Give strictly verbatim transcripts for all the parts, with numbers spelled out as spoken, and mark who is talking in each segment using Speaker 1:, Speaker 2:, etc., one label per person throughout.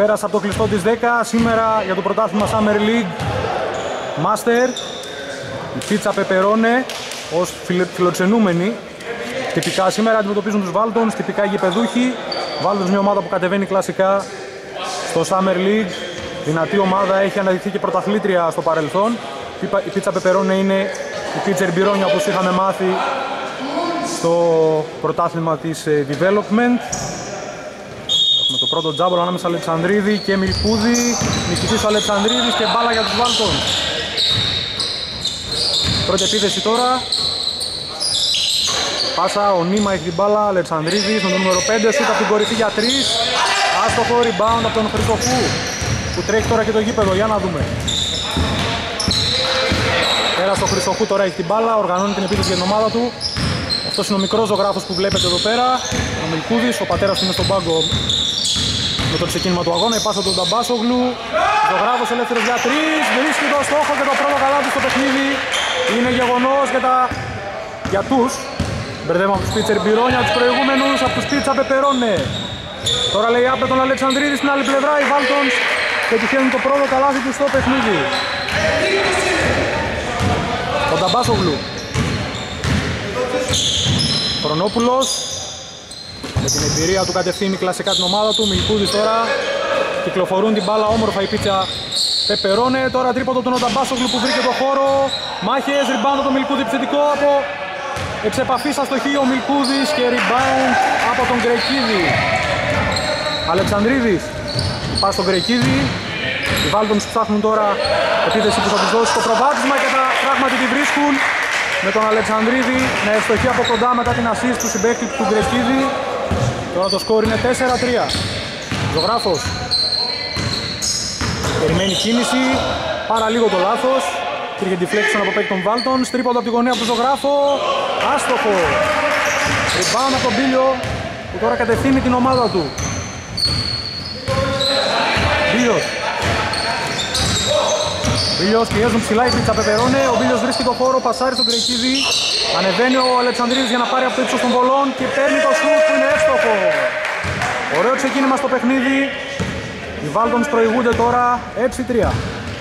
Speaker 1: πέρασε από το κλειστό της δέκα σήμερα για το πρωτάθλημα Summer League Master. Η πίτσα πεπερώνε ως φιλοξενούμενοι. Τυπικά σήμερα αντιμετωπίζουν τους Βάλτονς, τυπικά γηπεδούχοι. Βάλτονς μια ομάδα που κατεβαίνει κλασικά στο Summer League. Δυνατή ομάδα, έχει αναδειχθεί και πρωταθλήτρια στο παρελθόν. Η πίτσα πεπερώνε είναι η πίτσα Ερμπιρόνια όπως είχαμε μάθει στο πρωτάθλημα της Development. Έχουμε το πρώτο τζάμπολο ανάμεσα Αλεξανδρίδη και Μιλκούδη. Νικητής ο Αλεξανδρίδης και μπάλα για τους Βάλτονς. Πρώτη επίθεση τώρα. Πάσα, ο Νίμα έχει την μπάλα, Αλεξανδρίδης, με το νούμερο πέντε, σούτ από την κορυφή για τρεις. Άστοχο rebound από τον Χρυσοφού, που τρέχει τώρα και το γήπεδο, για να δούμε. Πέρασε ο Χρυσοφού, τώρα έχει την μπάλα, οργανώνει την επίθεση για την ομάδα του. Αυτός είναι ο μικρός ζωγράφος που βλέπετε εδώ πέρα, ο Μιλκούδης, ο πατέρας του είναι στον πάγκο με το ξεκίνημα του αγώνα. Η πάσα του Νταμπάσογλου, ζωγράφος ελεύθερος για τρεις, βρίσκει το στόχο και το πρώτο καλάθι στο παιχνίδι. Είναι γεγονός για, τα... για τους. Μπερδεύουμε από τους πίτσα Ερμπιρόνια, τους προηγούμενους, από τους πίτσα πεπερώνε. Τώρα λέει άπε τον Αλεξανδρίδη στην άλλη πλευρά, οι Βάλτονς πετυχαίνουν το πρώτο καλάθι του στο παιχνίδι. Ο Νταμπάσογλου. Χρονόπουλος. Με την εμπειρία του κατευθύνει κλασικά την ομάδα του. Μιλκούδης τώρα. Κυκλοφορούν την μπάλα όμορφα η πίτσα πεπερώνε. Τώρα τρίποντο τον Νταμπάσογλου που βρήκε το χώρο. Μάχες, rebound το Μιλκούδη επιθετικό από εξ επαφής αστοχή ο Μιλκούδης και rebound από τον Γκρεκίδη. Αλεξανδρίδης, πας στον Γκρεκίδη. Οι Βάλτονς ψάχνουν τώρα επίθεση που θα τους δώσει το προβάδισμα και τα πράγματι τη βρίσκουν. Με τον Αλεξανδρίδη να ευστοχεί από κοντά μετά την assist του συμπαίκτη του Γκρεκίδη. Τώρα το σκορ είναι τέσσερα τρία. Ζωγράφος περιμένει κίνηση, πάρα λίγο το λάθος. Υπήρχε deflection από παίκτη των Βάλτονς, τρίποντο από τη γωνία από τον Ζωγράφο. Άστοχο. Rebound από τον Μπίλιο που τώρα κατευθύνει την ομάδα του. Μπίλιος. Μπίλιος πιέζουν ψηλά, η πίτσα πεπερώνε. Ο Μπίλιος βρίσκει το χώρο, πασάρει στον Γκρεκίδη. Ανεβαίνει ο Αλεξανδρίδης για να πάρει από το ύψος των βολών και παίρνει το σουτ που είναι εύστοχο. Ωραίο ξεκίνημα στο παιχνίδι. Οι Βάλτονς προηγούνται τώρα έξι τρία.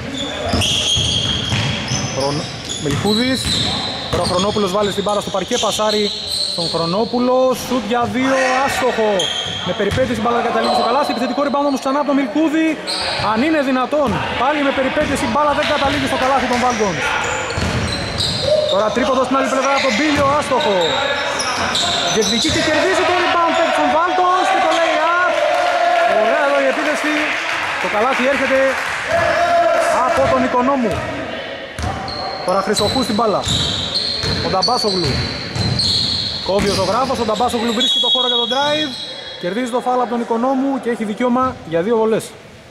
Speaker 1: Μιλκούδης. Τώρα ο Χρονόπουλος βάλει στην μπάλα στο παρκέ, πασάρει στον Χρονόπουλο. Σουτ για δύο, άστοχο. Με περιπέτειες η μπάλα καταλήγει στο καλάθι. Επιθετικό rebound όμως ξανά από τον Μιλκούδη. Αν είναι δυνατόν, πάλι με περιπέτειες η μπάλα δεν καταλήγει στο καλάθι των Βάλτονς. Τώρα τρίποντο στην άλλη πλευρά από τον Μπίλιο, άστοχο. Διεκδικεί και κερδίζει το rebound παίκτη των Βάλτονς και το λέει up. Ωραία εδώ η επίθεση. Το καλάθι έρχεται από τον Οικονόμου. Τώρα Χρυσοχού στην μπάλα. Ο Νταμπάσογλου. Κόβει ο Ζωγράφος, ο Νταμπάσογλου βρίσκει το χώρο για τον drive. Κερδίζει το φάουλ από τον Οικονόμου και έχει δικαίωμα για δύο βολές.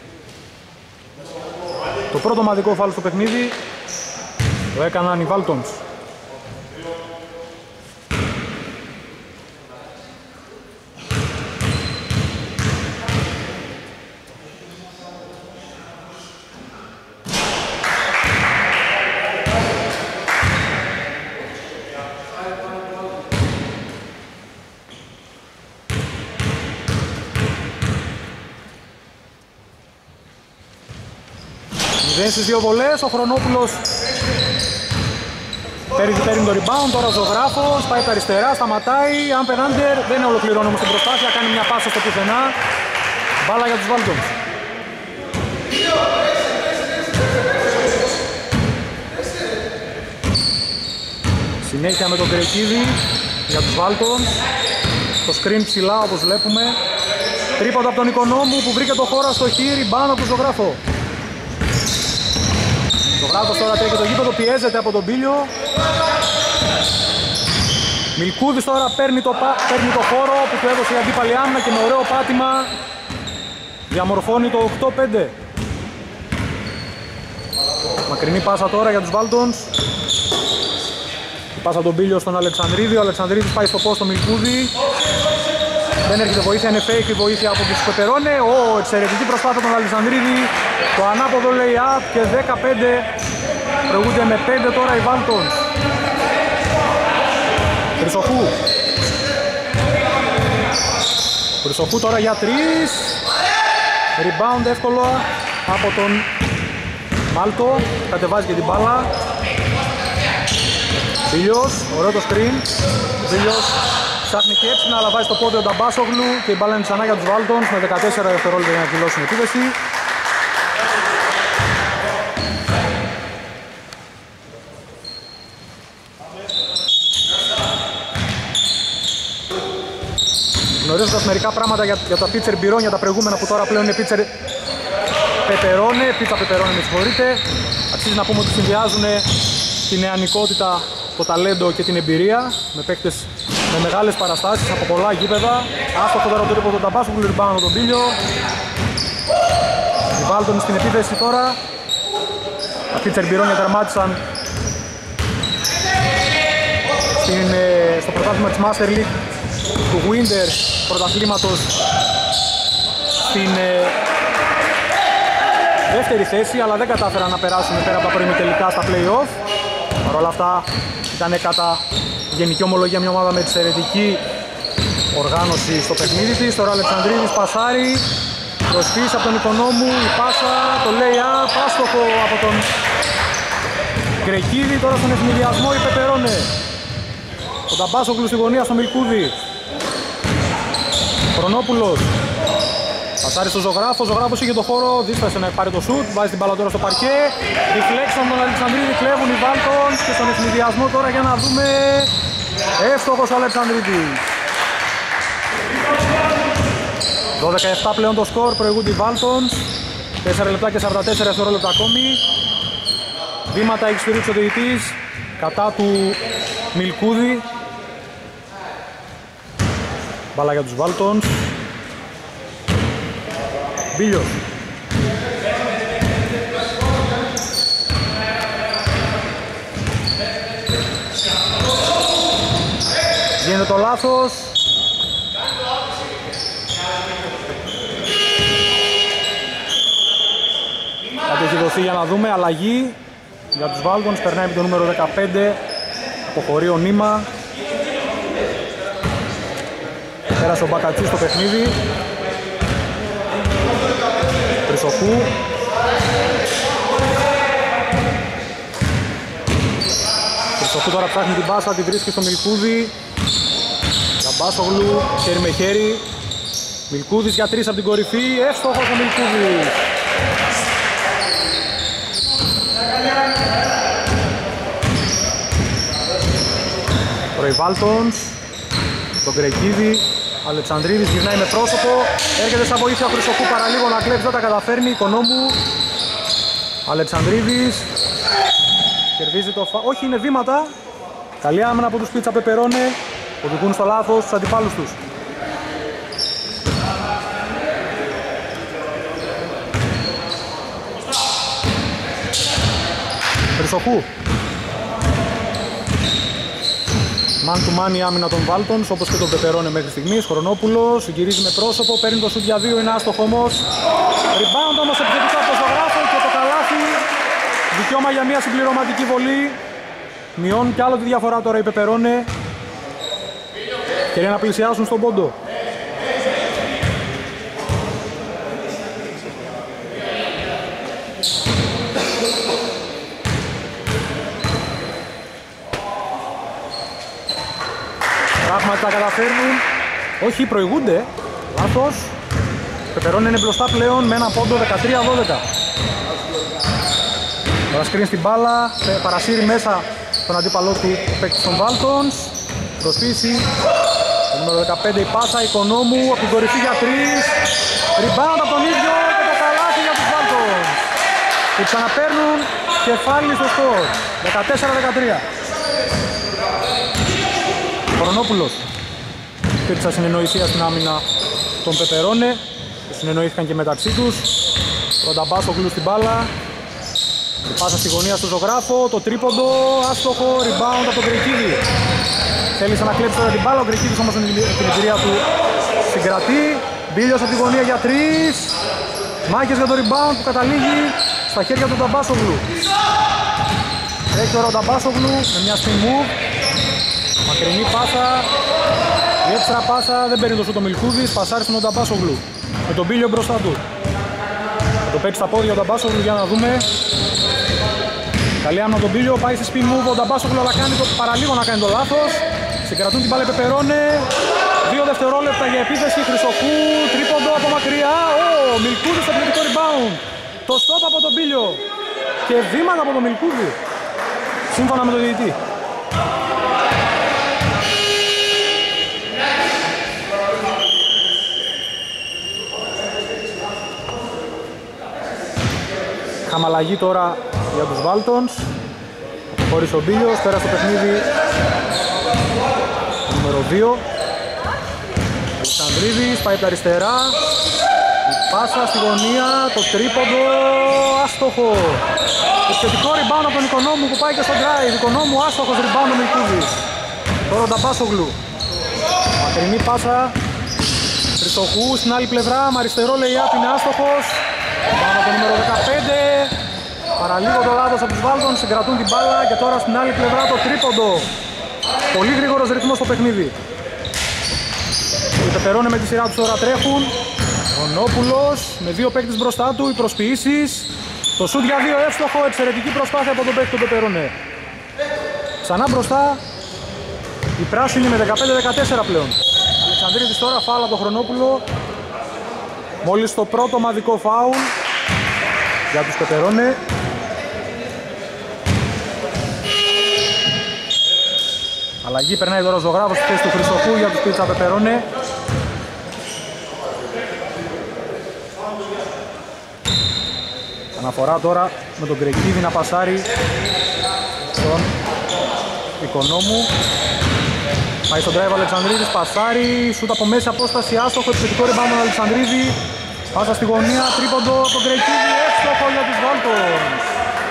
Speaker 1: Το πρώτο ομαδικό φάουλ στο παιχνίδι το έκαναν οι Βάλτονς. Δεν στις δύο βολές, ο Χρονόπουλος παίρνει, παίρνει το rebound, τώρα ο Ζωγράφος, πάει τα αριστερά, σταματάει, Amper Under, δεν ολοκληρώνει όμως την προσπάθεια, κάνει μια πάσα στο πουθενά, μπάλα για τους Βάλτονς. Συνέχεια με τον Γκρεκίδη για τους Βάλτονς, το screen ψηλά όπως βλέπουμε, τρίποντο από τον Οικονόμου που βρήκε το χώρο στο χείρι, rebound από τον Ζωγράφο. Το Γράφος τώρα τρέχει το γήπεδο, πιέζεται από τον Μπίλιο. Μιλκούδης τώρα παίρνει το, παίρνει το χώρο που του έδωσε η αντίπαλη άμυνα και με ωραίο πάτημα διαμορφώνει το οκτώ πέντε. Μακρινή πάσα τώρα για τους Βάλτονς. Πάσα τον Μπίλιο στον Αλεξανδρίδη, ο Αλεξανδρίδης πάει στο post στο Μιλκούδη. Δεν έρχεται βοήθεια, είναι fake η βοήθεια από τους Πεπερώνε. Ω, εξαιρετική προσπάθεια τον Αλεξανδρίδη. Το ανάποδο λέει up και δεκαπέντε. Προηγούνται με πέντε τώρα οι Βάλτονς. Χρυσοχού. Χρυσοχού τώρα για τρεις. Rebound εύκολο από τον Μάλτο, κατεβάζει και την μπάλα. Μπίλιος, ωραίο το screen. Μπίλιος ψάχνει και έψηνα, αλλά βάζει το πόδι ο Νταμπάσογλου και η μπάλα είναι ξανά για τους Βάλτονς με δεκατέσσερα δευτερόλεπτα για να κυλώσουν επίθεση. Γνωρίζοντας μερικά πράγματα για, για τα πίτσερ μπυρόνια, τα προηγούμενα που τώρα πλέον είναι πίτσερ πεπερώνε, πίτσα πεπερώνε με συγχωρείτε. Αξίζει να πούμε ότι συνδυάζουν την νεανικότητα, το ταλέντο και την εμπειρία με παίκτες με μεγάλες παραστάσεις από πολλά γήπεδα. Άστοχο τώρα το τρίπο του Ταμπάσου που λιμπάνω τον Πίλιο. Οι Βάλτονοι στην επίθεση τώρα. Τα πίτσερ μπυρόνια τερμάτισαν στην, στο πρωτάθλημα της Master League του Winter πρωταθλήματος στην ε, δεύτερη θέση, αλλά δεν κατάφεραν να περάσουν πέρα από τα προημιτελικά στα play-off. Παρ' όλα αυτά ήταν κατά γενική ομολογία μια ομάδα με εξαιρετική οργάνωση στο παιχνίδι της. Τώρα Αλεξανδρίδης πασάρει, προσφύγει από τον Οικονόμου, η πάσα, το lay-up, άστοχο από τον Γκρεκίδη. Τώρα στον ευνηδιασμό η Πεπερώνε. Ο Νταμπάσογλου στη γωνία στο Μιλκούδη. Χρονόπουλος πασάρει στο Ζωγράφο, ο Ζωγράφος είχε το χώρο, δίστασε να πάρει το σουτ, βάζει την μπάλα τώρα στο παρκέ. Deflection τον Αλεξανδρίδη, κλέβουν οι Βάλτονς και στον ευνηδιασμό τώρα για να δούμε. Εύστοχος ο Αλεξανδρίδης. δώδεκα επτά πλέον το σκορ, προηγούνται οι Βάλτονς. τέσσερα λεπτά και σαράντα τέσσερα δευτερόλεπτα ακόμη. Βήματα έχει στηρίξει ο διαιτητής κατά του Μιλκούδη. Μπάλα για τους Βάλτονς. Μπίλιος. Γίνεται το λάθος. Κάτι έχει δοθεί για να δούμε. Αλλαγή για τους Βάλτονς. Περνάει με το νούμερο δεκαπέντε. Αποχωρεί ο Νίμα. Πέρασε ο Μπακατσής στο παιχνίδι. Τρισοχού. Τρισοχού τώρα ψάχνει την πάσα, τη βρίσκει στο Μιλκούδη. Νταμπάσογλου, χέρι με χέρι. Μιλκούδης για τρεις από την κορυφή. Εύστοχος ο Μιλκούδης. Τώρα οι Βάλτονς. Τον Γκρεκίδη. Αλεξανδρίδης γυρνάει με πρόσωπο. Έρχεται σαν βοήθεια ο Χρυσοκού παραλίγο να κλέψει, δεν τα καταφέρνει. Οικονόμου. Αλεξανδρίδης. Κερδίζει το φα... Όχι, είναι βήματα. Καλή άμυνα από τους Πίτσα Πεπερώνε. Οδηγούν στο λάθος τους αντιπάλους τους. Χρυσοκού. Man to man η άμυνα των Βάλτονς, όπως και τον Πεπερώνε μέχρι στιγμής. Χρονόπουλος, γυρίζει με πρόσωπο, παίρνει το σουτ για δύο, είναι άστοχο όμως. Rebound όμως επιθετικά από το Ζωγράφο και το καλάθι. Δικαίωμα για μια συμπληρωματική βολή. Μειώνουν κι άλλο τη διαφορά τώρα οι Πεπερώνε. Και να πλησιάσουν στον πόντο. Πράγματι τα καταφέρνουν. Όχι, προηγούνται. Λάθος. Πεπερώνε είναι μπροστά πλέον με ένα πόντο δεκατρία δώδεκα. Τώρα σκριν στην μπάλα. Παρασύρει μέσα τον αντίπαλό του παίκτη των Βάλτονς. Προσφύση. Το νούμερο δεκαπέντε η πάσα. Οικονόμου από την κορυφή για τρεις. Rebound από τον ίδιο και το καλάθι για τους Βάλτονς. Και ξαναπαίρνουν κεφάλι στο σκορ. δεκατέσσερα δεκατρία. Χρονόπουλος. Υπήρξα συνεννοησία στην άμυνα των Πεπερώνε. Συνεννοήθηκαν και μεταξύ τους. Πρώτα Μπάσογλου στην μπάλα. Η πάσα στη γωνία στο Ζωγράφο. Το τρίποντο. Άστοχο. Rebound από τον Γκρεκίδη. Θέλησε να κλέψει τώρα την μπάλα. Ο Γκρεκίδης όμως την εμπειρία του συγκρατεί. Μπίλιος από τη γωνία για τρεις. Μάχες για το rebound που καταλήγει στα χέρια του Νταμπάσογλου. Τρέχει τώρα ο Νταμπάσογλου με μια spin move. Μακρινή πάσα. Η έξτρα πάσα δεν παίρνει το σούτ ο Μιλκούδης. Πασάρει στον Νταμπάσογλου με τον Μπίλιο μπροστά του. Το παίξει στα πόδια ο Νταμπάσογλου για να δούμε. Καλή άμυνα τον Μπίλιο, πάει σε spin move ο Νταμπάσογλου, αλλά κάνει το, παραλίγο να κάνει το λάθος. Συγκρατούν την μπάλα οι Πεπερώνε. Δύο δευτερόλεπτα για επίθεση Χρυσοκού, τρίποντο από μακριά. Ο Μιλκούδης στο πληθυντικό rebound. Το stop από τον Μπίλιο. Και βήματα από τον Μιλκούδη. Σύμφωνα με τον διαιτητή. Χαμαλαγή τώρα για τους Βάλτονς. Χωρίς ο Μπίλιος, πέρα στο παιχνίδι νούμερο δύο. Αλεξανδρίδης, πάει από τα αριστερά. Η πάσα στη γωνία, το τρίποντο, άστοχο. Επιθετικό rebound από τον Οικονόμου που πάει και στο drive. Οικονόμου, άστοχος rebound ο Μιλκούδης. Τώρα ο Νταμπάσογλου. Μακρινή πάσα. Χρυσοχού στην άλλη πλευρά, με αριστερό lay-up είναι άστοχος. Πάνω από το νούμερο δεκαπέντε. Παραλίγο το λάθος από τους Βάλτον, συγκρατούν την μπάλα και τώρα στην άλλη πλευρά το τρίποντο. Πολύ γρήγορος ρυθμός στο παιχνίδι. Οι Πεπερώνε με τη σειρά τους τώρα τρέχουν. Ρονόπουλος με δύο παίκτες μπροστά του, οι προσποιήσεις. Το σουτ για δύο εύστοχο, εξαιρετική προσπάθεια από τον παίκτη του Πεπερώνε. Ξανά μπροστά η πράσινη με δεκαπέντε δεκατέσσερα πλέον. Αλεξανδρίδης τώρα, φάουλ από τον Χρονόπουλο. Μόλις το πρώτο ομαδικό φάουλ για τους Πεπερώνε. Αλλαγή περνάει τώρα ο Ζωγράφος στη θέση του Χρυσοκού για τους Πίτσα Πεπερώνε. Αναφορά τώρα με τον Γκρεκίδη να πασάρει στον Οικονόμου. Πάει στον drive ο Αλεξανδρίδης, πασάρει, σούτ από μέση απόσταση, άστοχο, επιθετικό rebound τον Αλεξανδρίδη. Πάσα στη γωνία, τρίποντο από τον Γκρεκίδη, εύστοχο για τους Βάλτονς.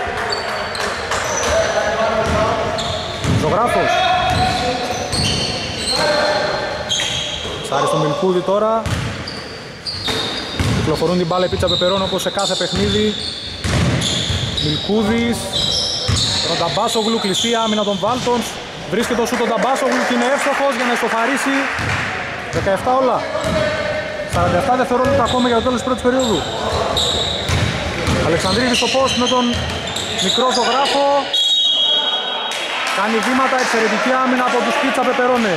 Speaker 1: Ζωγράφος. Σάρι στον Μιλκούδη τώρα. Κυκλοφορούν την μπάλα η Πίτσα Πεπερών όπως σε κάθε παιχνίδι. Μιλκούδης. Τον Νταμπάσογλου, κλειστή άμυνα των Βάλτονς. Βρίσκεται ο σούτ τον Νταμπάσογλου και είναι εύστοχος για να ισοφαρίσει. δεκαεπτά όλα. σαράντα επτά δευτερόλεπτα ακόμα για το τέλος της πρώτης περίοδου. Αλεξανδρίδης στο post με τον μικρό Ζωγράφο. Κάνει βήματα, εξαιρετική άμυνα από τους Πίτσα Πεπερώνε.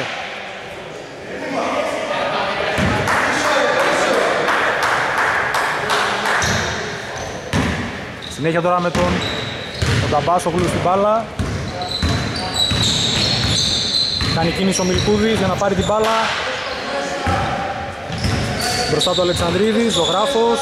Speaker 1: Συνέχεια τώρα με τον, τον Νταμπάσογλου στην μπάλα. Κάνει κίνηση ο Μιλκούδης για να πάρει την μπάλα. Μπροστά του Αλεξανδρίδης, Ζωγράφος.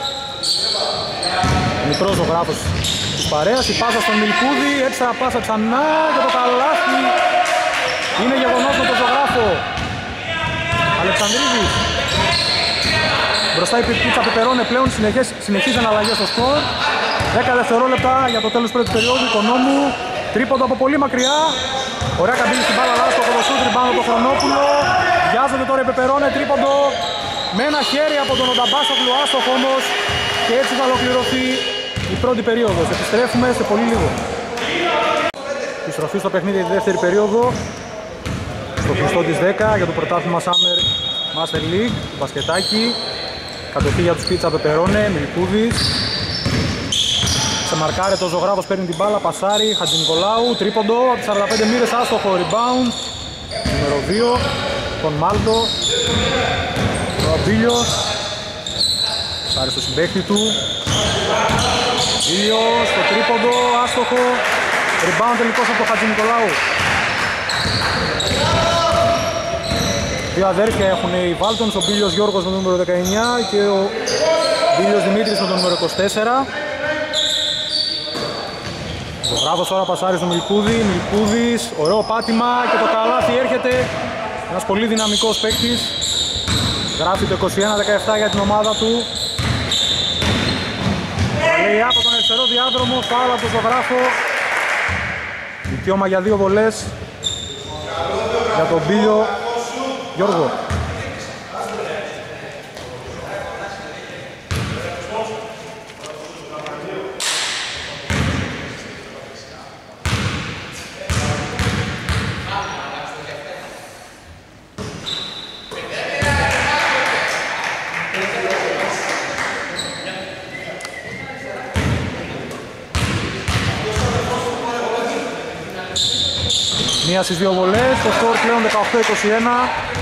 Speaker 1: Μικρός Ζωγράφος της παρέας. Η πάσα στον Μιλκούδη, έξτρα πάσα ξανά και το καλάθι. Είναι γεγονός με τον Ζωγράφο. Αλεξανδρίδης. Μπροστά η Πίτσα Πεπερώνε πλέον συνεχίζουν αλλαγές στο σκορ. δέκα δευτερόλεπτα για το τέλος πρώτης περίοδου. Οικονόμου, τρίποντο από πολύ μακριά. Ωραία καμπύλη στην μπάλα, λάθος το κοδοσού, τριμπάνω το Χρονόπουλο. Βιάζονται τώρα οι Πεπερώνε, τρίποντο με ένα χέρι από τον Νταμπάσογλου, άστοχο όμως. Και έτσι θα ολοκληρωθεί η πρώτη περίοδος. Επιστρέφουμε σε πολύ λίγο. Επιστροφή στο παιχνίδι τη δεύτερη περίοδο. Στο κλειστό της δέκα για το πρωτάθλημα Summer Master League, το μπασκετάκι. Κατοχή για τους Πίτσα Πεπερώνε, Μιλκούδης. Σε μαρκάρε το Ζωγράφος, παίρνει την μπάλα, πασάρι, Χατζηνικολάου, τρίποντο από τις σαράντα πέντε μοίρες, άστοχο, rebound. Νούμερο δύο, τον Μάλτο. Ο Μπίλιος. Πασάρι στο συμπαίχτη του. Μπίλιος, το τρίποντο, άστοχο. Rebound τελικός από τον Χατζηνικολάου. Δύο αδέρφια έχουν οι Βάλτονς, ο Μπίλιος Γιώργος με το νούμερο δεκαεννιά και ο Μπίλιος Δημήτρης με το νούμερο είκοσι τέσσερα. Ο Ζωγράφος τώρα πασάρει στο Μιλκούδη, Μιλκούδης, ωραίο πάτημα και το καλάθι έρχεται. Ένας πολύ δυναμικός παίκτης. Γράφει το είκοσι ένα δεκαεπτά για την ομάδα του. Λέει από τον αριστερό διάδρομο, φάουλ από τον Ζωγράφο. Δικαίωμα για δύο βολές για τον Μπίλιο Γιώργο. Μία στις δύο βολές, το σκορ πλέον δεκαοκτώ είκοσι ένα.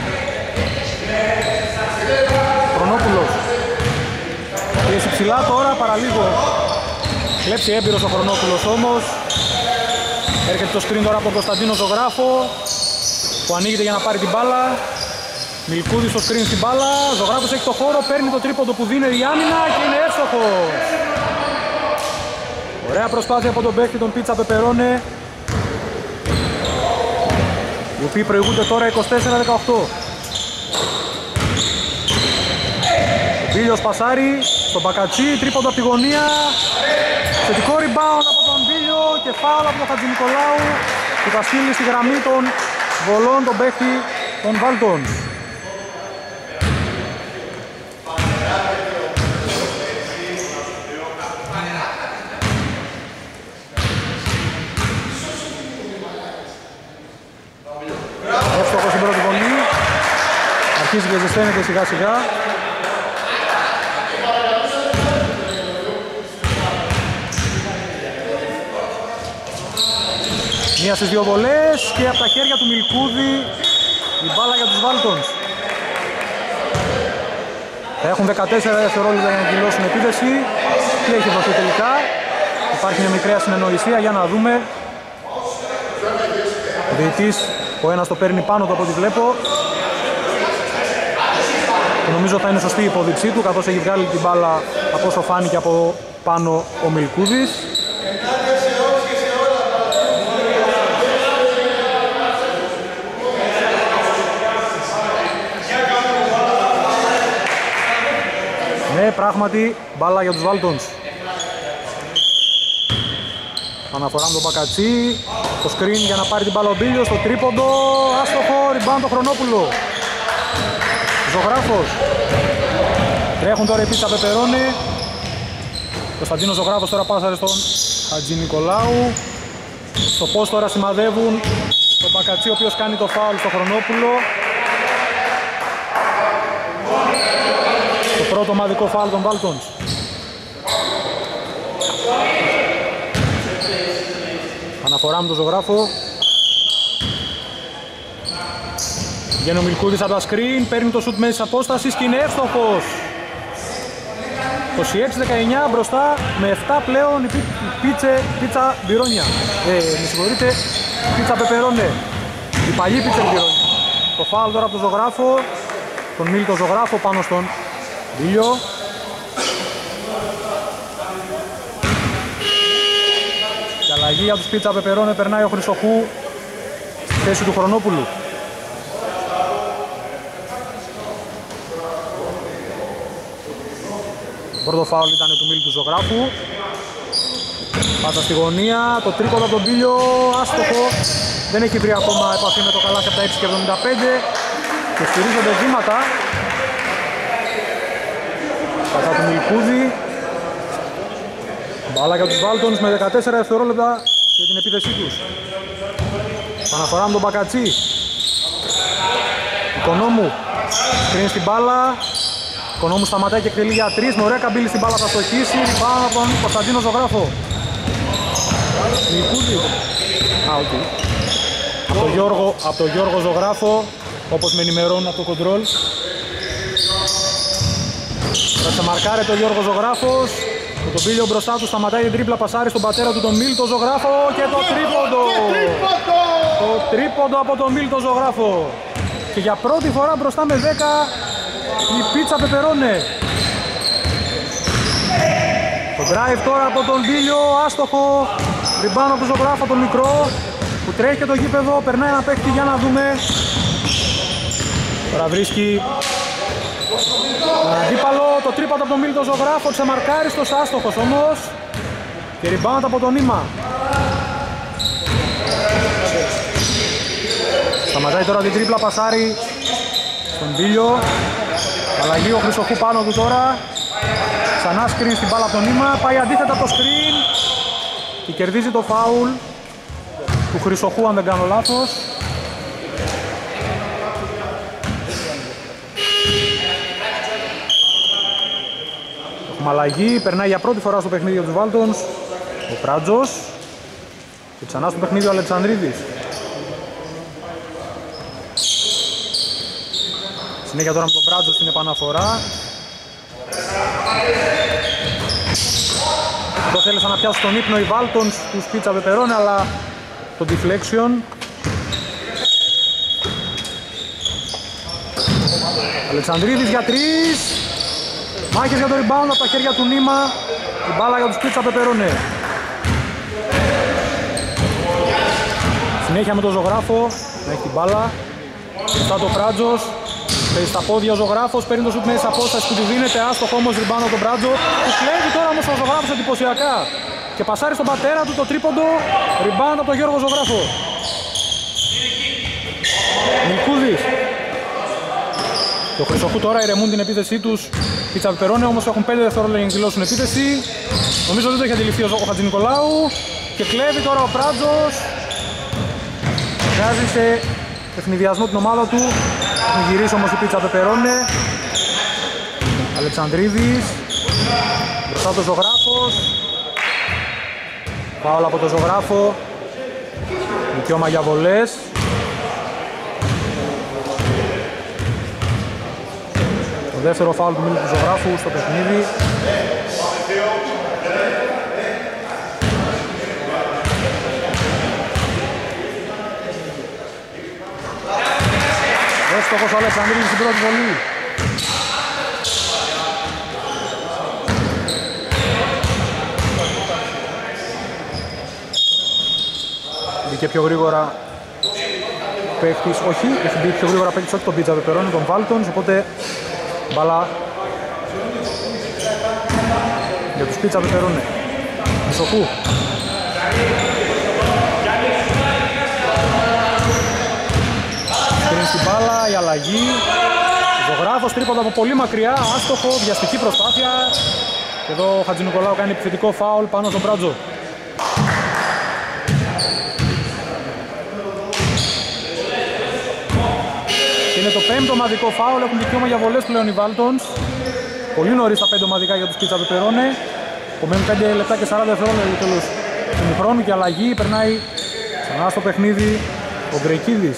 Speaker 1: Χρονόπουλος. Πίεση ψηλά τώρα, παραλίγο. Κλέψει έμπειρος ο Χρονόπουλος όμως. Έρχεται το screen τώρα από τον Κωνσταντίνο Ζωγράφο, που ανοίγεται για να πάρει την μπάλα. Μιλκούδης στο screen στην μπάλα. Ζωγράφος έχει το χώρο, παίρνει το τρίποντο που δίνει η άμυνα και είναι εύστοχος. Ωραία προσπάθεια από τον παίκτη, τον Πίτσα Πεπερώνε, οι οποίοι προηγούνται τώρα είκοσι τέσσερα δεκαοκτώ. Ο Μπίλιος πασάρει στον Μπακατσί, τρίποντο από τη γωνία. Θετικό rebound από τον Μπίλιο και φάουλ από τον Χατζηνικολάου, που θα στείλει στη γραμμή των βολών τον παίκτη των Βάλτονς. Εύστοχο στην πρώτη βολή. Αρχίζει και ζεσταίνεται σιγά σιγά. Μία στις δύο βολές και από τα χέρια του Μιλκούδη η μπάλα για τους Βάλτονς. Θα έχουν δεκατέσσερα δευτερόλεπτα για να εκδηλώσουν επίθεση. Τι έχει δοθεί τελικά? Υπάρχει μια μικρή ασυνεννοησία, για να δούμε. Ο διαιτητής, ο ένας το παίρνει πάνω του από ό,τι βλέπω. Και νομίζω θα είναι σωστή η υπόδειξή του, καθώς έχει βγάλει την μπάλα από όσο φάνηκε από πάνω ο Μιλκούδης. Ναι, πράγματι, μπάλα για τους Βάλτονς. Αναφορά με τον Μπακατσί, το screen για να πάρει την μπάλα ο Μπίλιος, το τρίποντο, άστοχο, rebound το Χρονόπουλο. Ζωγράφος. Τρέχουν τώρα επίσης τα Πεπερώνε. Κωνσταντίνος Ζωγράφος τώρα πάσαρε στον Χατζηνικολάου. Στο πώς τώρα σημαδεύουν τον Μπακατσί, ο οποίος κάνει το φάουλ στο Χρονόπουλο. Το πρώτο ομαδικό φάουλ των Βάλτονς. Αναφορά με τον Ζωγράφο. Βγαίνει ο Μιλκούδης από τα screen, παίρνει το σουτ μέσης απόστασης και είναι εύστοχος. είκοσι έξι δεκαεννιά μπροστά με επτά πλέον η πίτσε, πίτσα Μπυρόνια. Ε, με συγχωρείτε, πίτσα Πεπερώνε. Η παλιή πίτσα Μπυρόνια. Το φάουλ τώρα από τον Ζωγράφο, τον Μίλτο Ζωγράφο πάνω στον Μπίλιο. Και αλλαγή για τους πίτσα Πεπερώνε, περνάει ο Χρυσοχού στη θέση του Χρονόπουλου. Το πρώτο φάουλ ήταν του Μίλτου Ζωγράφου. Πάσα στη γωνία, το τρίποντο από τον Μπίλιο, άστοχο. Δεν έχει βρει ακόμα επαφή με το καλάθι από τα έξι και εβδομήντα πέντε και στηρίζονται βήματα κατά του Μιλκούδη. Μπάλα για τους Βάλτονς με δεκατέσσερα δευτερόλεπτα για την επίθεσή τους. Παναφορά με τον Μπακατσί. Οικονόμου κρίνει στην μπάλα. Οικονόμου σταματάει και εκτελεί για τρεις. Με ωραία καμπύλη στην μπάλα θα στοχίσει. Πάνω από τον Κωνσταντίνο Ζωγράφο. Μιλκούδη. Out. Από τον Γιώργο, από τον Γιώργο Ζωγράφο, όπως με ενημερώνουν από το κοντρόλ. Θα ξεμαρκάρει τον Γιώργο Ζωγράφος. Με τον Μπίλιο μπροστά του σταματάει την τρίπλα, πασάρι στον πατέρα του τον Μίλτο Ζωγράφο και το τρίποντο! Το τρίποντο από τον Μίλτο Ζωγράφο. Και για πρώτη φορά μπροστά με δέκα η πίτσα Πεπερώνε. Το drive τώρα από τον Μπίλιο, άστοχο. Ριμπάνω από τον Ζωγράφο, τον μικρό, που τρέχει και το γήπεδο, περνάει ένα παίκτη για να δούμε. Τώρα βρίσκει αντίπαλο, το τρίποντο από τον Μίλτο Ζωγράφο, ξεμαρκάριστος, άστοχος όμως. Και ριμπάνω από τον Νίμα. Σταματάει τώρα την τρίπλα, πασάρι στον Μπίλιο. Αλλαγή ο Χρυσοχού πάνω του τώρα. Ξανά screen στην μπάλα από τον Νίμα, πάει αντίθετα από το screen και κερδίζει το φάουλ του Χρυσοχού, αν δεν κάνω λάθος. Έχουμε αλλαγή, περνάει για πρώτη φορά στο παιχνίδι για τους Βάλτονς ο Πράτζος και ξανά στο παιχνίδι ο Αλεξανδρίδης. Συνέχεια τώρα με τον Μπράτζο στην επαναφορά. Εδώ θέλησαν να πιάσουν τον ύπνο οι Βάλτονς τους πίτσα πεπερώνε, αλλά το deflection. Αλεξανδρίδης για τρεις. Μάχες για το rebound από τα χέρια του Νίμα. Η μπάλα για τους πίτσα πεπερώνε. Συνέχεια με τον Ζωγράφο να έχει την μπάλα. Μετά το Πράτζος. Παίζει στα πόδια ο Ζωγράφος, παίρνει το σουτ μέσα απόσταση που του δίνεται. Άστοχο όμως rebound από τον Πράτζο. Του κλέβει τώρα όμως ο Ζωγράφος εντυπωσιακά. Και πασάρει στον πατέρα του το τρίποντο. Rebound από τον Γιώργο Ζωγράφο. Μιλκούδης. Το Χρυσοχού τώρα ηρεμούν την επίθεσή τους. Πίτσα πεπερώνε, όμως έχουν πέντε δευτερόλεπτα για να εκδηλώσουν επίθεση. Νομίζω δεν το έχει αντιληφθεί ο Χατζηνικολάου. Και κλέβει τώρα ο Πράτζος. Βγάζει σε ευνηδιασμό την ομάδα του. Έχουν γυρίσει όμως η πίτσα πεπερώνε. Αλεξανδρίδης. Μπροστά το Ζωγράφος. Φάουλ από το Ζωγράφο. Δικαίωμα για βολές. Το δεύτερο φάουλ του Μίλου του Ζωγράφου στο παιχνίδι. Έστοχος ο Αλεξανδρίδης στην πρώτη βολή. Μπήκε πιο γρήγορα παίκτης, όχι, έχει μπει πιο γρήγορα παίκτης, όχι τον πίτσα πεπερώνει, τον Βάλτονς, οπότε μπαλά για τους πίτσα πεπερώνει. Μισοκού. Παίρνει στην μπάλα, η αλλαγή. Ζωγράφος τρίποντα από πολύ μακριά, άστοχο, βιαστική προσπάθεια. Και εδώ ο Χατζηνικολάου κάνει επιθετικό φάουλ πάνω στον Πράτζο. Είναι το πέμπτο ομαδικό φάουλ, έχουν δικαίωμα για βολές πλέον οι Βάλτονς. Πολύ νωρίς τα πέντε ομαδικά για τους πίτσα πεπερώνε. Απομένουν πέντε λεπτά και σαράντα δευτερόλεπτα για τέλος του χρόνου και αλλαγή. Περνάει ξανά στο παιχνίδι ο Γκρεκίδης.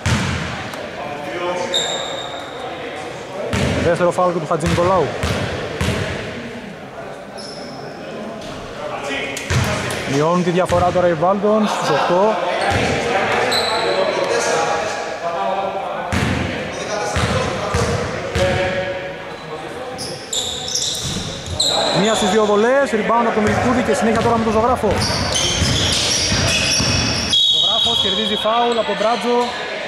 Speaker 1: Δεύτερο φάουλ του Χατζηνικολάου. Μειώνουν τη διαφορά τώρα οι Βάλτονς στους οκτώ. Μία στις δύο βολές, rebound από τον Μιλκούδη και συνέχεια τώρα με τον Ζωγράφο. Ζωγράφος κερδίζει φάουλ από τον Μπράτζο.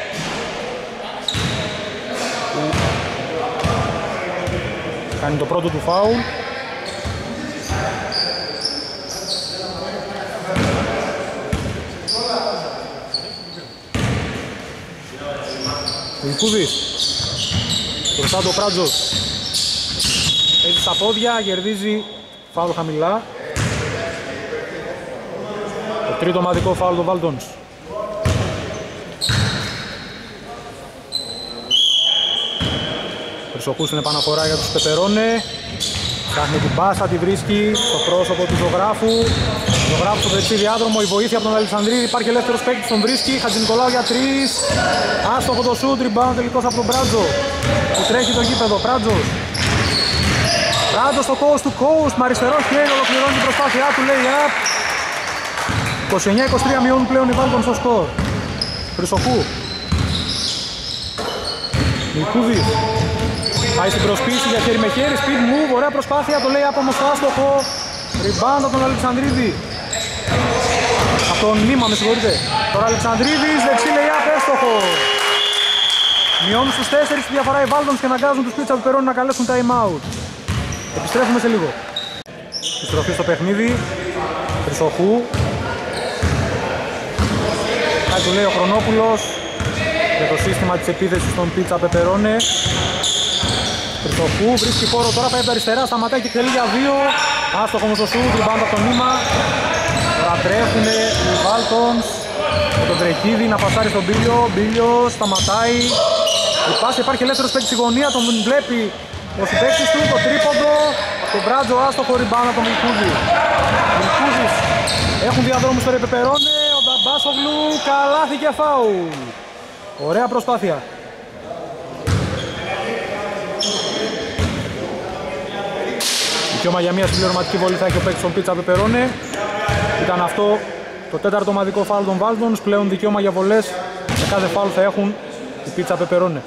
Speaker 1: Κάνει το πρώτο του φάουλ. Μιλκούδης. Μπροστά το Πράτζος. Παίζει στα πόδια, κερδίζει φάουλ χαμηλά. Το τρίτο ομαδικό φάουλ των Βάλτονς. Χρυσοκού στην επαναφορά για τους πεπερώνε. Κάνει την πάσα, τη βρίσκει στο πρόσωπο του Ζωγράφου. Ζωγράφου στο δεξί διάδρομο, η βοήθεια από τον Αλεξανδρίδη. Υπάρχει ελεύθερος παίκτης, τον βρίσκει. Χατζηνικολάου για τρεις. Άστοχο το σούτ, rebound τελικός από τον Πράτζο που τρέχει το γήπεδο. Πράτζος. Πράτζος στο coast to coast, με αριστερό χέρι ολοκληρώνει την προσπάθειά του, λέει up. είκοσι εννιά είκοσι τρία μειώνουν πλέον οι Βάλτονς στο σκορ. Χρυσοκού. Μιλκούδης. Πάει στην προσποίηση για χέρι με χέρι, speed move, ωραία προσπάθεια, το λέει από όμως το άστοχο. Rebound από τον Αλεξανδρίδη. Από τον Νίμα, με συγχωρείτε. Τώρα Αλεξανδρίδης, δεξί λέει up, έστοχο. Μειώνουν στους τέσσερις τη διαφορά οι Βάλτονς και αναγκάζουν τους πίτσα πεπερώνε να καλέσουν time out. Επιστρέφουμε σε λίγο. Επιστροφή στο παιχνίδι. Χρυσοχού. Κάτι του λέει ο Χρονόπουλος για το σύστημα της επίθεσης των πίτσα πεπερώνε. Χρυσοχού βρίσκει χώρο τώρα, πάει από τα αριστερά, σταματάει και εκτελεί για δύο. Άστοχο όμως ο σουτ, rebound από τον Νίμα. Τώρα τρέχουνε οι Βάλτονς με τον Τρεκίδη να πασάρει στον Μπίλιο. Μπίλιος σταματάει. Η πάση, υπάρχει ελεύθερος παίκτης στη γωνία, τον βλέπει ο συμπαίκτης του, το τρίποντο. Τον Μπράτζο, άστοχο, rebound από τον Μιλκούδη. Μιλκούδης έχουν διαδρόμους στο Πεπερώνε, ο Νταμπάσογλου, καλάθι και φάουλ. Ωραία προσπάθεια. Δικαίωμα για μια συμπληρωματική βολή θα έχει ο παίκτης των Πίτσα Πεπερώνε. Ήταν αυτό το τέταρτο ομαδικό φάουλ των Βάλτονς. Πλέον δικαίωμα για βολές σε κάθε φάουλ θα έχουν οι Πίτσα Πεπερώνε.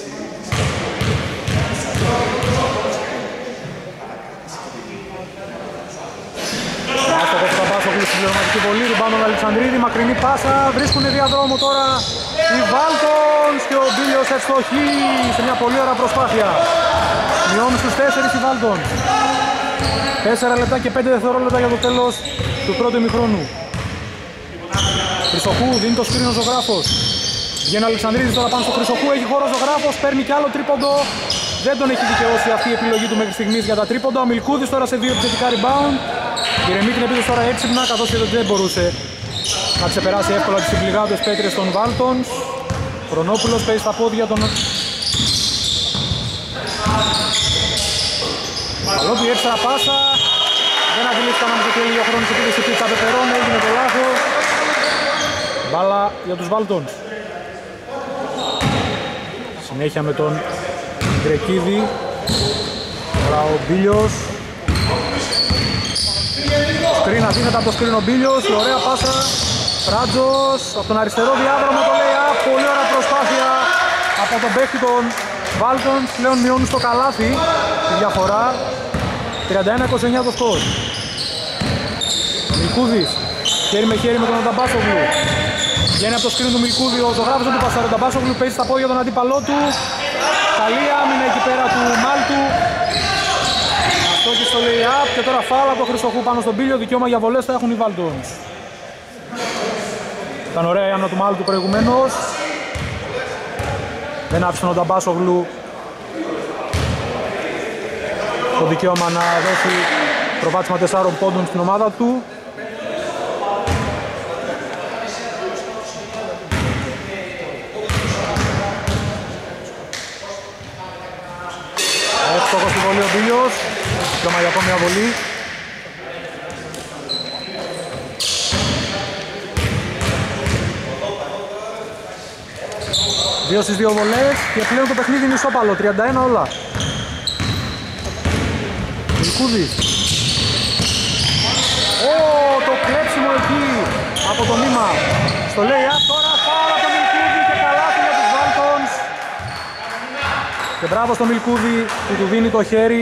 Speaker 1: Άστοχος Ταμπάσογλου στην πληρωματική βολή, ριμπάουντ Αλεξανδρίδη, μακρινή πάσα, βρίσκουν διαδρόμο τώρα οι Βάλτονς και ο Μπίλιος ευστοχεί σε μια πολύ ωραία προσπάθεια. Μειώνουν στους τέσσερις οι Βάλτονς. τέσσερα λεπτά και πέντε δευτερόλεπτα για το τέλος του πρώτου ημιχρόνου. Χρυσοχού δίνει το σκρίνο ο Ζωγράφος. Βγαίνει ο Αλεξανδρίδης τώρα πάνω στο Χρυσοχού, έχει χώρο ο Ζωγράφος, παίρνει κι άλλο τρίποντο. Δεν τον έχει δικαιώσει αυτή η επιλογή του μέχρι στιγμής για τα τρίποντα. Ο Μιλκούδης τώρα σε δύο επιθετικά rebound. Ηρεμεί την επίθεση τώρα έξυπνα, καθώς και δεν μπορούσε να ξεπεράσει εύκολα τις συμπληγάδες παίκτες των Βάλτονς. Χρονόπουλος παίζει στα πόδια των... Παλόπι έξτρα πάσα. Δεν αντιλήφθηκαν όμως ότι έλεγε ο χρόνος επίθεση Πίτσα Πεπερώνε, έγινε το λάθος. Μπάλα για τους Βάλτονς. Συνέχεια με τον Γκρεκίδη. Τώρα ο Μπίλιος. Σκριν, αφήνεται από το σκριν ο Μπίλιος. Η ωραία πάσα. Φράτζος από τον αριστερό διάδρομο το λέει. Πολύ ωραία προσπάθεια από τον παίκτη των Βάλτονς. Πλέον μειώνουν στο καλάθι τη διαφορά. τριάντα ένα είκοσι εννιά το σκορ. Μιλκούδης. Χέρι με χέρι με τον Ταμπάσογλου. Βγαίνει από το σκριν του Μιλκούδη. Ο Ζωγράφος δεν του πασάρει. Ο Ταμπάσογλου παίζει στα πόδια τον αντίπαλό του. Καλή άμυνα εκεί πέρα του Μάλτου. Αυτό και στο lay-up και τώρα φάουλ από το Χρυσοχού πάνω στον Μπίλιο. Δικαίωμα για βολές θα έχουν οι Βάλτονς. Ήταν ωραία η άμυνα του Μάλτου προηγουμένως. Δεν άφησε τον Ταμπάσογλου το δικαίωμα να δώσει προβάδισμα τεσσάρων πόντων στην ομάδα του. Εύστοχος στη βολή ο Μπίλιος. Δικαίωμα για ακόμη μια βολή. Δύο στις δύο βολές και πλέον το παιχνίδι είναι ισόπαλο, τριάντα ένα όλα. Μιλκούδης. Ω, το κλέψιμο εκεί από το νήμα. Στο lay-up τώρα πάρα το Μιλκούδη και καλάθι για τους Βάλτονς. Και μπράβο στο Μιλκούδη που του δίνει το χέρι.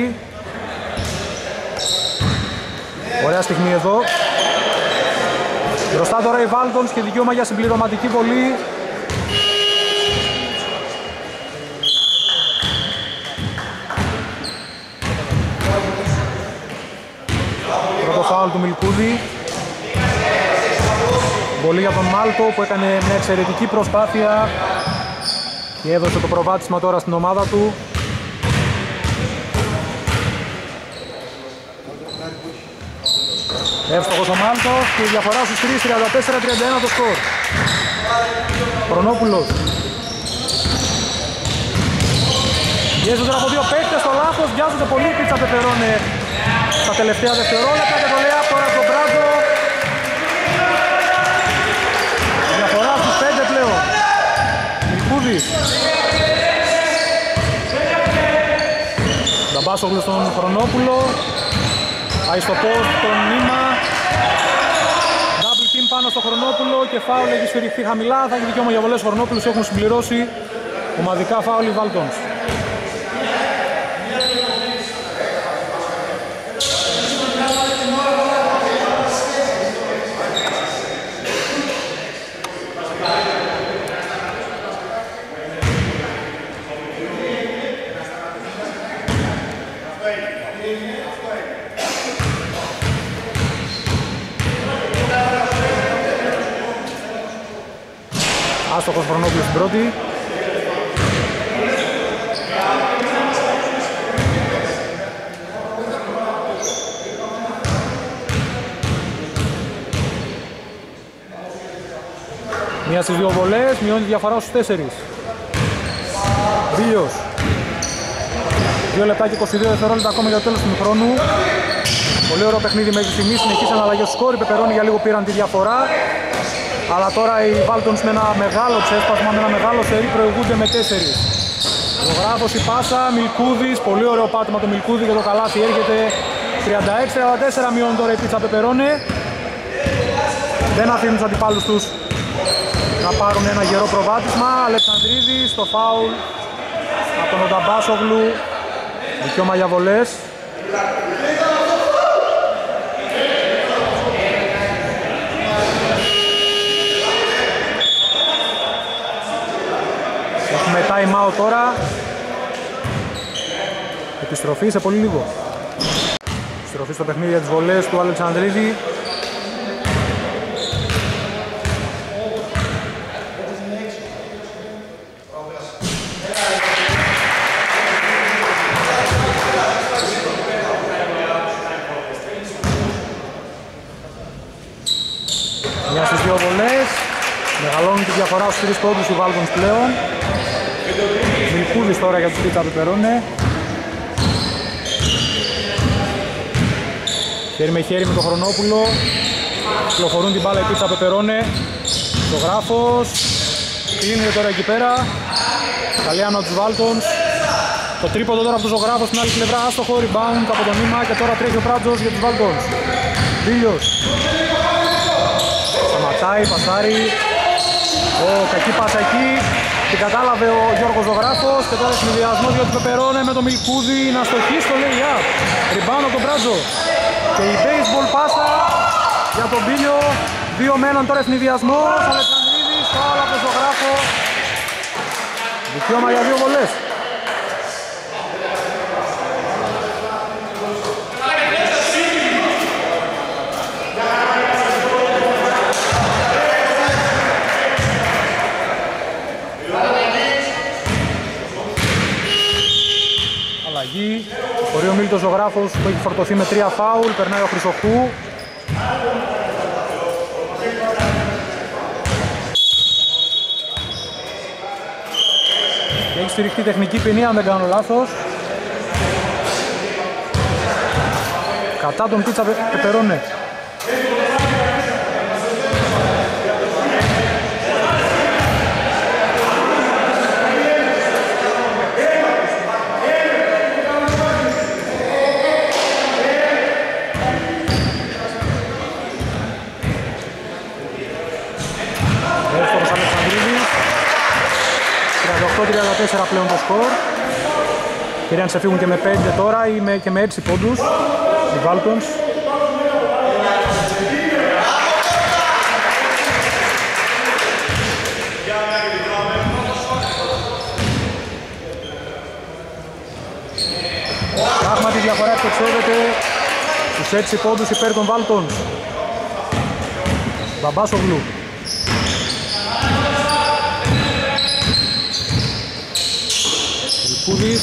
Speaker 1: Ωραία στιγμή εδώ. Μπροστά τώρα οι Βάλτονς και δικαίωμα για συμπληρωματική βολή. Πρώτο φάουλ του Μιλκούδη. Βολή για τον Μάλτο που έκανε μια εξαιρετική προσπάθεια και έδωσε το προβάδισμα τώρα στην ομάδα του. Εύστοχος ο Μάλτος και η διαφορά στους τρεις, τριάντα τέσσερα τριάντα ένα το σκορ. Χρονόπουλος. Βιέζονται από δύο παίκτες στο λάθος, βιάζονται πολύ οι Πίτσα Πεπερώνε στα τελευταία δευτερόλεπτα και το λέει τώρα στον Μπράτζο. Διαφορά στους πέντε πλέον. Μιλκούδης. Νταμπάσογλου στον Χρονόπουλο. Πάει στο post τον Νίμα. Double team πάνω στο Χρονόπουλο και φάουλ έχει σφυριχθεί χαμηλά. Θα έχει δικαίωμα για βολές. Χρονόπουλους έχουν συμπληρώσει ομαδικά φάουλ οι Βάλτονς. Άστοχος Χρονόπουλος στην πρώτη. Μία στις δύο βολές, μειώνει τη διαφορά στους τέσσερις. Μπίλιος. δύο λεπτά και είκοσι δύο δευτερόλεπτα ακόμα για το τέλος του χρόνου. Πολύ ωραίο παιχνίδι μέχρι στιγμής, συνεχίσαν αλλαγές σκόρ, οι Πεπερώνοι για λίγο πήραν τη διαφορά. Αλλά τώρα οι Βάλτονς με ένα μεγάλο ξέσπασμα, με ένα μεγάλο σερί προηγούνται με τέσσερις. Ο Γράφος η πάσα, Μιλκούδης, πολύ ωραίο πάτημα το Μιλκούδη και το καλάθι έρχεται τριάντα έξι τριάντα τέσσερα μειώνει τώρα η πίτσα πεπερώνε. Δεν αφήνουν τους αντιπάλους τους να πάρουν ένα γερό προβάδισμα. Αλεξανδρίδης στο φάουλ από τον Ονταμπάσογλου. Δικαίωμα για βολές. Έχουμε time out τώρα. Επιστροφή σε πολύ λίγο. Επιστροφή στο παιχνίδι για τις βολές του Αλεξανδρίδη. Μια στις δύο βολές. Μεγαλώνουν τη διαφορά στους τρεις πόντους οι Βάλτονς πλέον. Μιλκούδης τώρα για τους πίτσα πεπερώνε. Χέρι με χέρι με τον Χρονόπουλο. Κυκλοφορούν την μπάλα η πίτσα πεπερώνε. Ζωγράφος. Κλείνεται τώρα εκεί πέρα. Καλή άνω τους Βάλτονς. Το τρίποντο τώρα από τον Ζωγράφο στην άλλη πλευρά. Άστοχο rebound από τον Νίμα και τώρα τρέχει ο Πράτζος για τους Βάλτονς. Βίλιος. Σταματάει, πασάρει. Ο κακή πάσα εκεί. Την κατάλαβε ο Γιώργος Ζωγράφος και τώρα συνδυασμός για τους Πεπερώνε με τον Μιλκούδη να στοχίσει το lay-up. Rebound από τον Πράτζο. Και η baseball πάσα για τον Μπίλιο. Δύο με έναν τώρα συνδυασμός. Αλεξανδρίδης, φάουλ από τον Ζωγράφο. Δικαίωμα για δύο βολές. Μπορεί ο Μίλτος Ζωγράφος που έχει φορτωθεί με τρία φάουλ, περνάει ο Χρυσοχού. Και έχει στηριχτεί τεχνική ποινή αν δεν κάνω λάθος. Κατά τον πίτσα πεπερώνε. τριάντα τέσσερα πλέον το σκορ. Και αν ξεφύγουν και με πέντε τώρα ή με, και με έξι πόντους οι Βάλτονς. Πράγματι η διαφορά εξεξεύεται στους έξι πόντους υπέρ των Βάλτονς. Μπαμπάσογλου. Κούδης,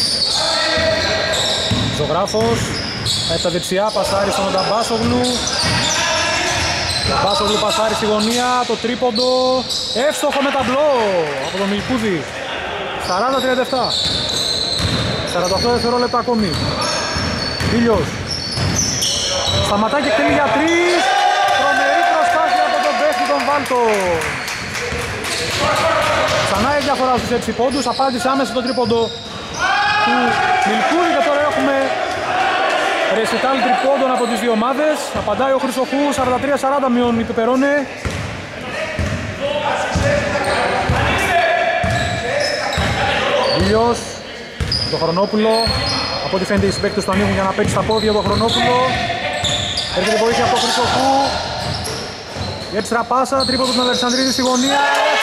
Speaker 1: Ζωγράφος, από τα δεξιά πασάρει στον Νταμπάσογλου. Νταμπάσογλου πασάρει στη γωνία, το τρίποντο, εύστοχο με ταμπλό από τον Μιλκούδη. σαράντα τριάντα επτά, σαράντα οκτώ δευτερόλεπτα ακόμη. Βίλιος, σταματάει και εκτελεί για τρεις, τρομερή προσπάθεια από τον παίχτη των Βάλτων. Ξανά η διαφορά στους έξι πόντους, απάντησε άμεσα το τρίποντο του Μιλκούδη και τώρα έχουμε ρεσιτάλ τριπώντων από τις δύο ομάδες. Απαντάει ο Χρυσοχού, σαράντα τρία σαράντα μειώνει η Πεπερώνε. Βίλιος, το Χρονόπουλο. Από ό,τι φαίνεται οι συμπαίκτες του ανοίγουν για να παίξει στα πόδια το Χρονόπουλο. Έρχεται βοήθεια από τον Χρυσοχού. Η έξτρα πάσα, τρίποντο του Αλεξανδρίδη στη γωνία.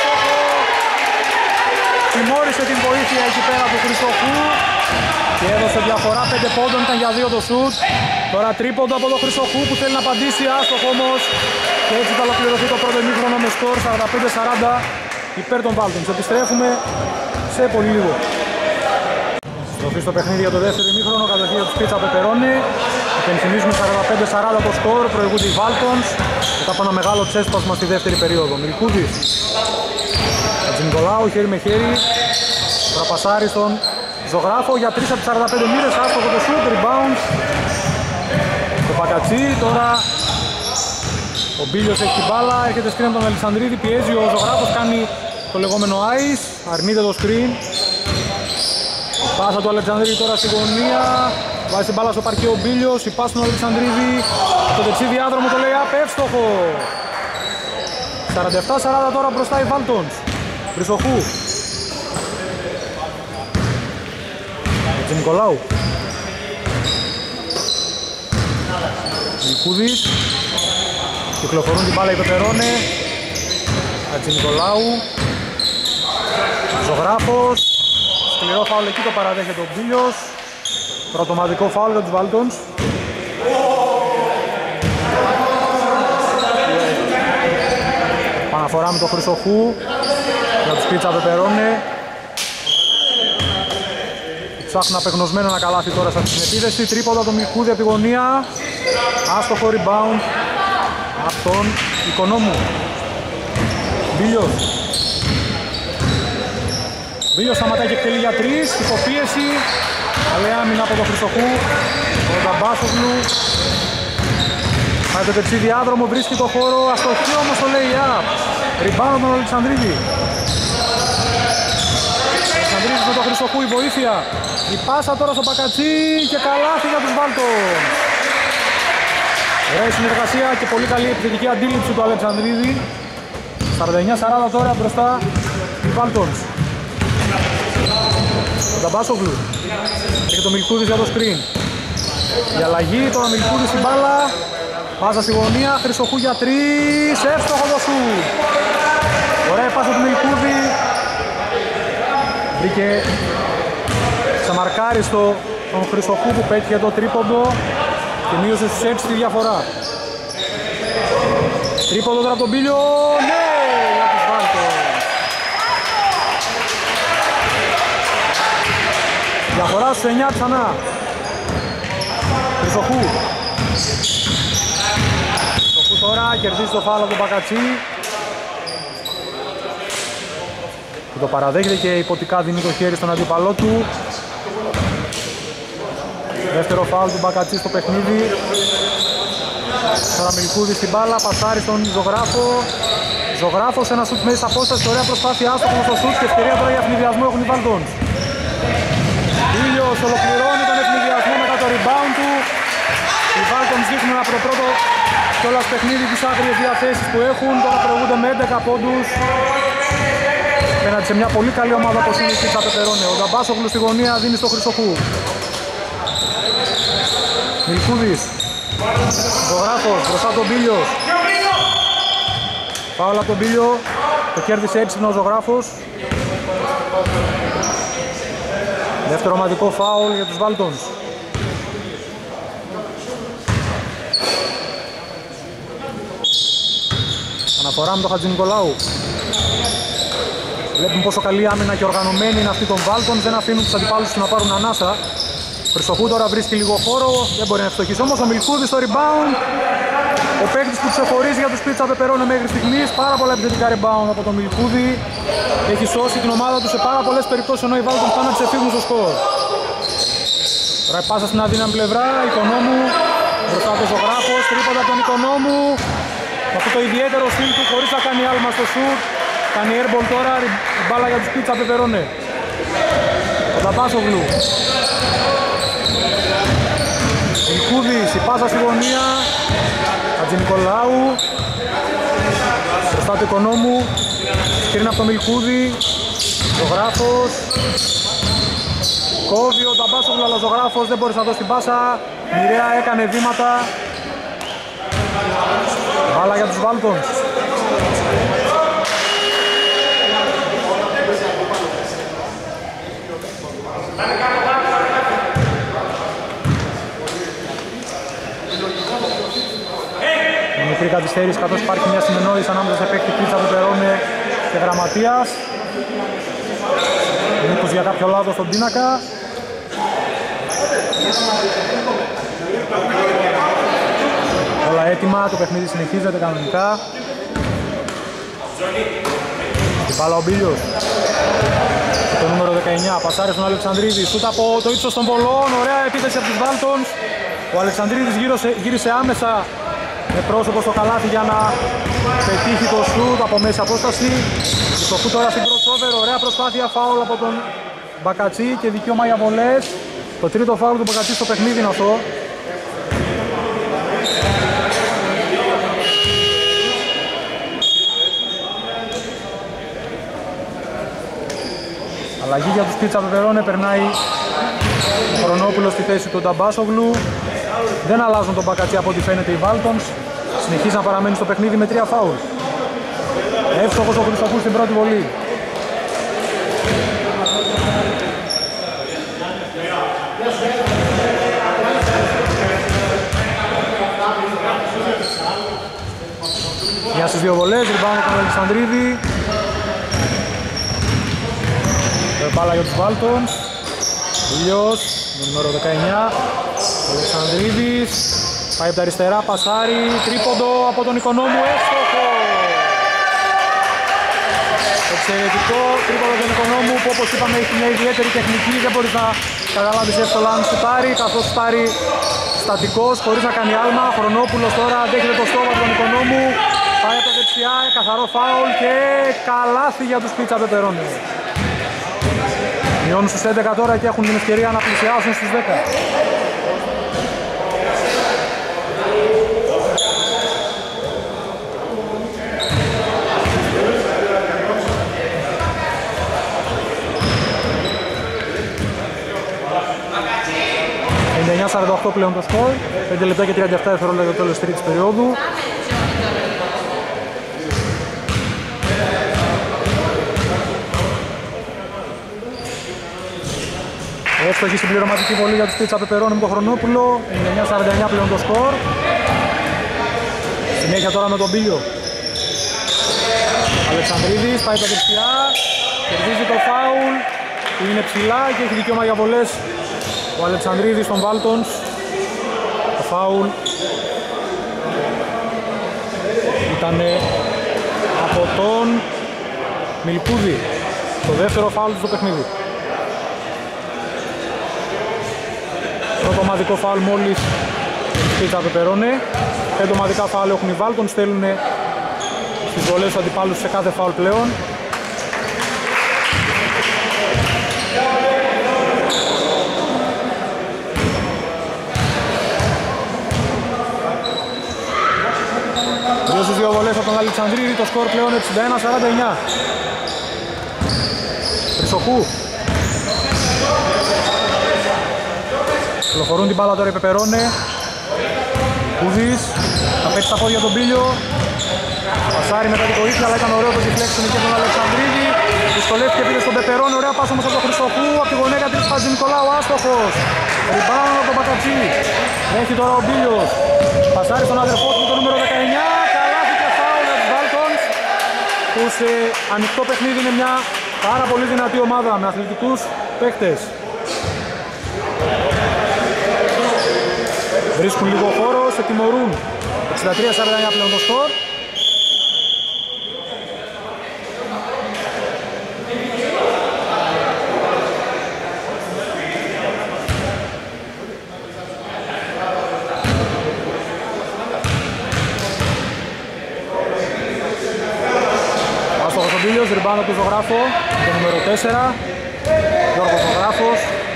Speaker 1: Τιμώρησε την βοήθεια εκεί πέρα του Χρυσοχού και έδωσε διαφορά πέντε πόντων, ήταν για δύο το σουτ. Τώρα τρίποντο από τον Χρυσοχού που θέλει να απαντήσει, άστοχο όμως. Και έτσι θα ολοκληρωθεί το πρώτο ημίχρονο με σκορ σαράντα πέντε σαράντα υπέρ των Βάλτονς. Επιστρέφουμε σε πολύ λίγο. Στροφή στο παιχνίδι για το δεύτερο ημίχρονο, κατοχή για τους πίτσα Πεπερώνε. Υπενθυμίζουμε σαράντα πέντε σαράντα το σκορ, προηγούνται οι Βάλτονς μετά από ένα μεγάλο τσέσπασμα στη δεύτερη περίοδο. Μιλκούδης. Νικολάου, χέρι με χέρι, τραπασάρι στον Ζωγράφο για τρεις από τις σαράντα πέντε μοίρες, άστοχο το shoot, rebound. Το Πακατσί, τώρα ο Μπίλιος έχει την μπάλα, έρχεται screen από τον Αλεξανδρίδη, πιέζει ο Ζωγράφος, κάνει το λεγόμενο ice, αρνείται το screen. Πάσα του Αλεξανδρίδη τώρα στη γωνία, Βάζει την μπάλα στο παρκέ ο Μπίλιος, η πάση του Αλεξανδρίδη. Το δεξί διάδρομο το λέει απ' εύστοχο. σαράντα επτά σαράντα τώρα μπροστά οι Βάλτονς. Χρυσοχού. Νικολάου. Μιλκούδης. Κυκλοφορούν την μπάλα οι Πεπερώνε. Νικολάου. Ζωγράφος. Σκληρό φάουλ εκεί, το παραδέχεται ο Μπίλιος. Πρωτομαδικό φάουλ για τους Βάλτονς. Παναφορά με τον Χρυσοχού για τους Πίτσα Πεπερώνε. Ψάχνουν απεγνωσμένο ένα καλάθι τώρα σε αυτή την επίθεση. Τρίποντα το Μιλκούδη από τη γωνία. Άστοχο rebound από τον Οικονόμου. Μπίλιος. Μπίλιος σταματάει και εκτελεί για τρεις. Υποπίεση. Καλή άμυνα από τον Χρυσοχού. Ο Νταμπάσογλου. Πάει το τεψί διάδρομο, βρίσκει το χώρο. Αστοχή όμως το λέει up. Rebound τον Αλεξανδρίδη. Αλεξανδρίδης με τον Χρυσοχού, η βοήθεια. Η πάσα τώρα στο Μπακατσί και καλάθι για τους Βάλτονς. Ωραία συνεργασία και πολύ καλή επιθετική αντίληψη του Αλεξανδρίδη. σαράντα εννιά σαράντα τώρα μπροστά οι Βάλτονς. Ο Νταμπάσογλου και το Μιλκούδης για το screen. Η αλλαγή, τώρα Μιλκούδης στην μπάλα. Πάσα στη γωνία, Χρυσοχού για τρεις. Εύστοχο το σουτ. Ωραία πάσα του Μιλκούδη. Βρήκε ξαμαρκάριστο τον Χρυσοχού που πέτυχε το τρίποντο και μείωσε στους έξι τη διαφορά. Τρίποντο τώρα από τον Μπίλιο. Ναι, για τους Βάλτονς. Διαφορά στους εννιά ξανά. Χρυσοχού. Χρυσοχού τώρα κερδίζει το φάουλ από τον Μπακατσί. Το παραδέχεται και υποτικά δίνει το χέρι στον αντίπαλό του. Δεύτερο φάουλ του Μπακατσί στο παιχνίδι. Τώρα Μιλκούδη στην μπάλα, πασάρει στον Ζωγράφο. Ζωγράφος, ένα σουτ μέσα απόσταση, ωραία προσπάθεια, άστοχο στο σουτ και ευκαιρία τώρα για ευνηδιασμό έχουν οι Βάλτονς. Ήλιος ολοκληρώνει τον ευνηδιασμό μετά το rebound του. Οι Βάλτονς δείχνουν από το πρώτο κιόλας παιχνίδι τις άγριες διαθέσεις που έχουν. Τώρα προηγούνται με έντεκα πόντους. Πέναντι σε μια πολύ καλή ομάδα όπως είναι η Πίτσα Πεπερώνε. Ο Νταμπάσογλου στη γωνία δίνει στο Χρυσοχού. Μιλκούδης. Ζωγράφος μπροστά τον Μπίλιος. Φάουλ από τον Μπίλιο. Το κέρδισε έξυπνο ο Ζωγράφος. Δεύτερο ομαδικό φάουλ για τους Βάλτονς. Αναφορά με τον Χατζηνικολάου. Βλέπουμε πόσο καλή άμυνα και οργανωμένη είναι αυτή των Βάλτονς. Δεν αφήνουν τους αντιπάλους τους να πάρουν ανάσα. Χρυσοχού τώρα βρίσκει λίγο χώρο. Δεν μπορεί να ευστοχίσει όμως. Ο Μιλκούδης στο rebound. Ο παίκτης που ξεχωρίζει για τους Πίτσα Πεπερώνε μέχρι στιγμής. Πάρα πολλά επιθετικά rebound από τον Μιλκούδη. Έχει σώσει την ομάδα του σε πάρα πολλές περιπτώσεις ενώ οι Βάλτονς πάνε να ξεφύγουν στο σκορ. Τώρα πάσα στην αδύναμη πλευρά. Οικονόμου μπροστά από τον Ζωγράφος. Τρίποντα από τον Οικονόμου. Με αυτό το ιδιαίτερο στυλ του χωρίς να κάνει άλμα στο σουτ. Κάνει airball τώρα, η μπάλα για τους Πίτσα Πεπερώνε. Ο Νταμπάσογλου. Μιλκούδης, η πάσα στη γωνία. Χατζηνικολάου. Μπροστά του Οικονόμου. Σκριν από το Μιλκούδη. Ζωγράφος. Κόβει ο Νταμπάσογλου, αλλά ο Ζωγράφος δεν μπορείς να δώσει την πάσα. Μοιραία έκανε βήματα. Μπάλα για τους Βάλτονς. Μικρή καθυστέρηση καθώς υπάρχει μια συνεννόηση ανάμεσα σε παίκτη Πίτσα Πεπερώνε και Γραμματείας. Νίκος για κάποιο λάθος στον πίνακα. Όλα έτοιμα, το παιχνίδι συνεχίζεται κανονικά. Την μπάλα ο Μπίλιος. Το νούμερο δεκαεννιά, πασάρει στον Αλεξανδρίδη. Σούτ από το ύψος των βολών, ωραία επίθεση από τους Βάλτονς. Ο Αλεξανδρίδης γύρισε, γύρισε άμεσα με πρόσωπο στο καλάθι για να πετύχει το σουτ από μέση απόσταση. Το σουτ τώρα στην crossover, ωραία προσπάθεια, φάουλ από τον Μπακατσί και δικαίωμα για βολές. Το τρίτο φάουλ του Μπακατσί στο παιχνίδι είναι αυτό. Αλλαγή για τους Πίτσα Πεπερώνε, περνάει ο Χρονόπουλος στη θέση του Νταμπάσογλου. Δεν αλλάζουν τον Μπακατσί από ό,τι φαίνεται οι Βάλτονς. Συνεχίζει να παραμένει στο παιχνίδι με τρία φάουλ. Εύστοχος ο Χριστοφούς στην πρώτη βολή. Μια στις δύο βολές, rebound τον Αλεξανδρίδη. Μπάλα για τους Βάλτονς. Ήλιος, νούμερο δεκαεννιά. Ο Αλεξανδρίδης πάει από τα αριστερά, πασάρι, τρίποντο από τον Οικονόμου, εύστοχο. Εξαιρετικό τρίποντο τον Οικονόμου που, όπως είπαμε, έχει μια ιδιαίτερη τεχνική, δεν μπορείς να καταλάβεις εύκολα αν σουτάρει, καθώς σουτάρει στατικός, χωρίς να κάνει άλμα. Χρονόπουλος τώρα δέχεται το στόχο από τον Οικονόμου, πάει από τα δεξιά, καθαρό φάουλ και καλάθι για τους Πίτσα Πεπερώνε. Μειώνουν στους έντεκα τώρα και έχουν την ευκαιρία να πλησιάσουν στους δέκα. πενήντα εννιά σαράντα οκτώ πλέον το σκορ, πέντε λεπτά και τριάντα επτά δευτερόλεπτα για το τέλος της τρίτης περίοδου. Εύστοχη συμπληρωματική βολή για τους Πίτσα Πεπερώνε με τον Χρονόπουλο, πενήντα εννιά σαράντα εννιά πλέον το σκορ. Συνέχεια τώρα με τον Μπίλιο. Αλεξανδρίδης πάει τα δεξιά, κερδίζει το φάουλ, είναι ψηλά και έχει δικαίωμα για βολές ο Αλεξανδρίδης των Βάλτονς. Το φάουλ ήταν από τον Μιλκούδη, το δεύτερο φάουλ του στο παιχνίδι. Πρώτο ομαδικό φάουλ μόλις η Πίτσα Πεπερώνε. Πέντε ομαδικά φάουλ έχουν οι Βάλτονς, στέλνουν στις βολές του αντιπάλους σε κάθε φάουλ πλέον. Δύο στις δύο βολές από τον Αλεξανδρίδη, το σκορ πλέον εξήντα ένα σαράντα εννιά. Χρυσοχού. Κυκλοφορούν την μπάλα τώρα οι Πεπερώνε. Κούδης, θα πέτει στα πόδια τον Μπίλιο. Πασάρι μετά την βοήθεια, αλλά ήταν ωραίο το deflection και τον Αλεξανδρίδη. Δυσκολεύτηκε πήρε στον Πεπερώνε, ωραία πάσα όμως από τον Χρυσοχού. Από τη γωνία της Χατζηνικολάου, άστοχος. Rebound από τον Μπακατσί. Έχει τώρα ο Μπίλιος. Πασάρι στον αδερφό του το νούμερο δεκαεννιά. Καλάθι και φάουλ για τους Βάλτονς, που σε ανοιχτό παιχνίδι είναι μια πάρα πολύ δυνατή ομάδα με αθλητικούς παίκτες. Βρίσκουν λίγο χώρο, σε τιμωρούν. εξήντα τρία σαράντα εννιά πλέον το σκορ. Άστοχος ο Μπίλιος, ριμπάνω του Ζωγράφο, το νούμερο τέσσερα. Γιώργος Ζωγράφος.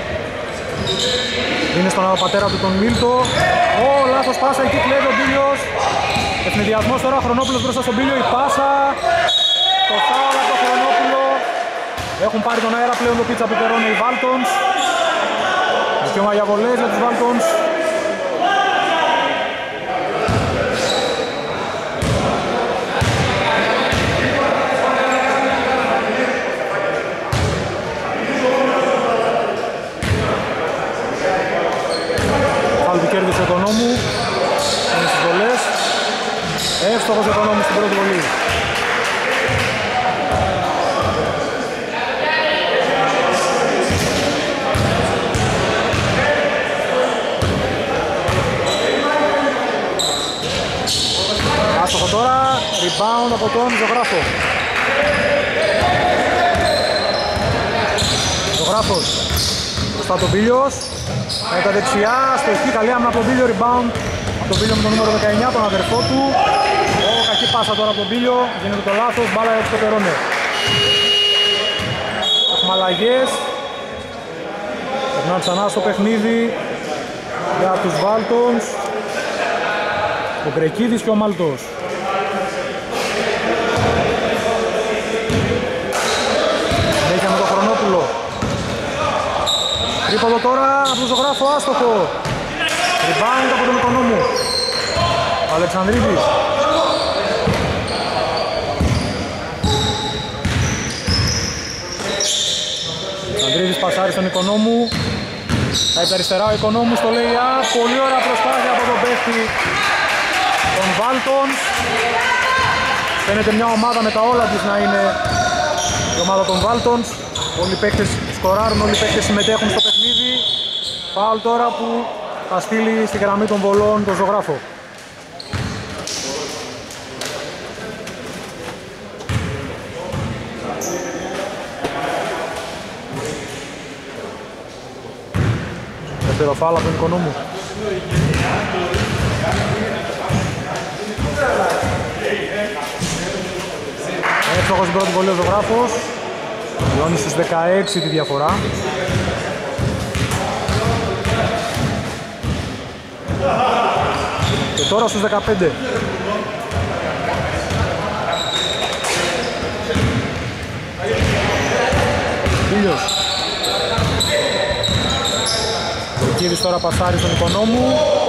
Speaker 1: Είναι στον πατέρα του τον Μίλτο. Ω, λάθος πάσα, εκεί κλέβει ο Μπίλιος. Ευνηδιασμός τώρα, Χρονόπουλος μπροστά στον Μπίλιο, η πάσα. Το φάουλ από τον Χρονόπουλο. Έχουν πάρει τον αέρα πλέον το Πίτσα Πεπερώνε οι Βάλτονς. Δικαίωμα για βολές για τους Βάλτονς. Κέρδισε τον Νόμου, είναι στις βολές. Εύστοχος ο Νόμου στην πρώτη βολή. Άστοχο τώρα, rebound από τον Ζωγράφο. Ζωγράφος, μπροστά τον Μπίλιος. Με τα δεξιά, στο εκεί καλή άμυνα από τον Μπίλιο, rebound από τον Μπίλιο με τον νούμερο δεκαεννιά, τον αδερφό του. Ω, κακή πάσα τώρα από τον Μπίλιο, γίνεται το λάθος, μπάλα για τους Πεπερώνε. Έχουμε αλλαγές. Περνάμε ξανά στο παιχνίδι για τους Βάλτονς, ο Γκρεκίδης και ο Μαλτός. Συνέχεια με τον Χρονόπουλο. Τρίποδο τώρα από τον Ζωγράφο, άστοχο. Rebound από τον Οικονόμου. Αλεξανδρίδης. Αλεξανδρίδης πασάρει στον Οικονόμου. Θα είπε αριστερά ο Οικονόμου στο lay-up. Πολύ ωραία προσπάθεια από τον παίχτη των Βάλτονς. Φαίνεται μια ομάδα με τα όλα της να είναι η ομάδα των Βάλτονς. Όλοι οι παίχτες σκοράρουν, όλοι οι παίχτες συμμετέχουν στο παιχνίδι. Φάουλ τώρα που θα στείλει στη γραμμή των βολών τον Ζωγράφο. Δεύτερο φάουλ από τον Οικονόμου. Εύστοχος στην πρώτη βολή ο Ζωγράφος. Μειώνει στους δεκαέξι τη διαφορά. Και τώρα στους δεκαπέντε. Ήλιος. Ο Κύριος τώρα πασάρει στον Οικονόμου.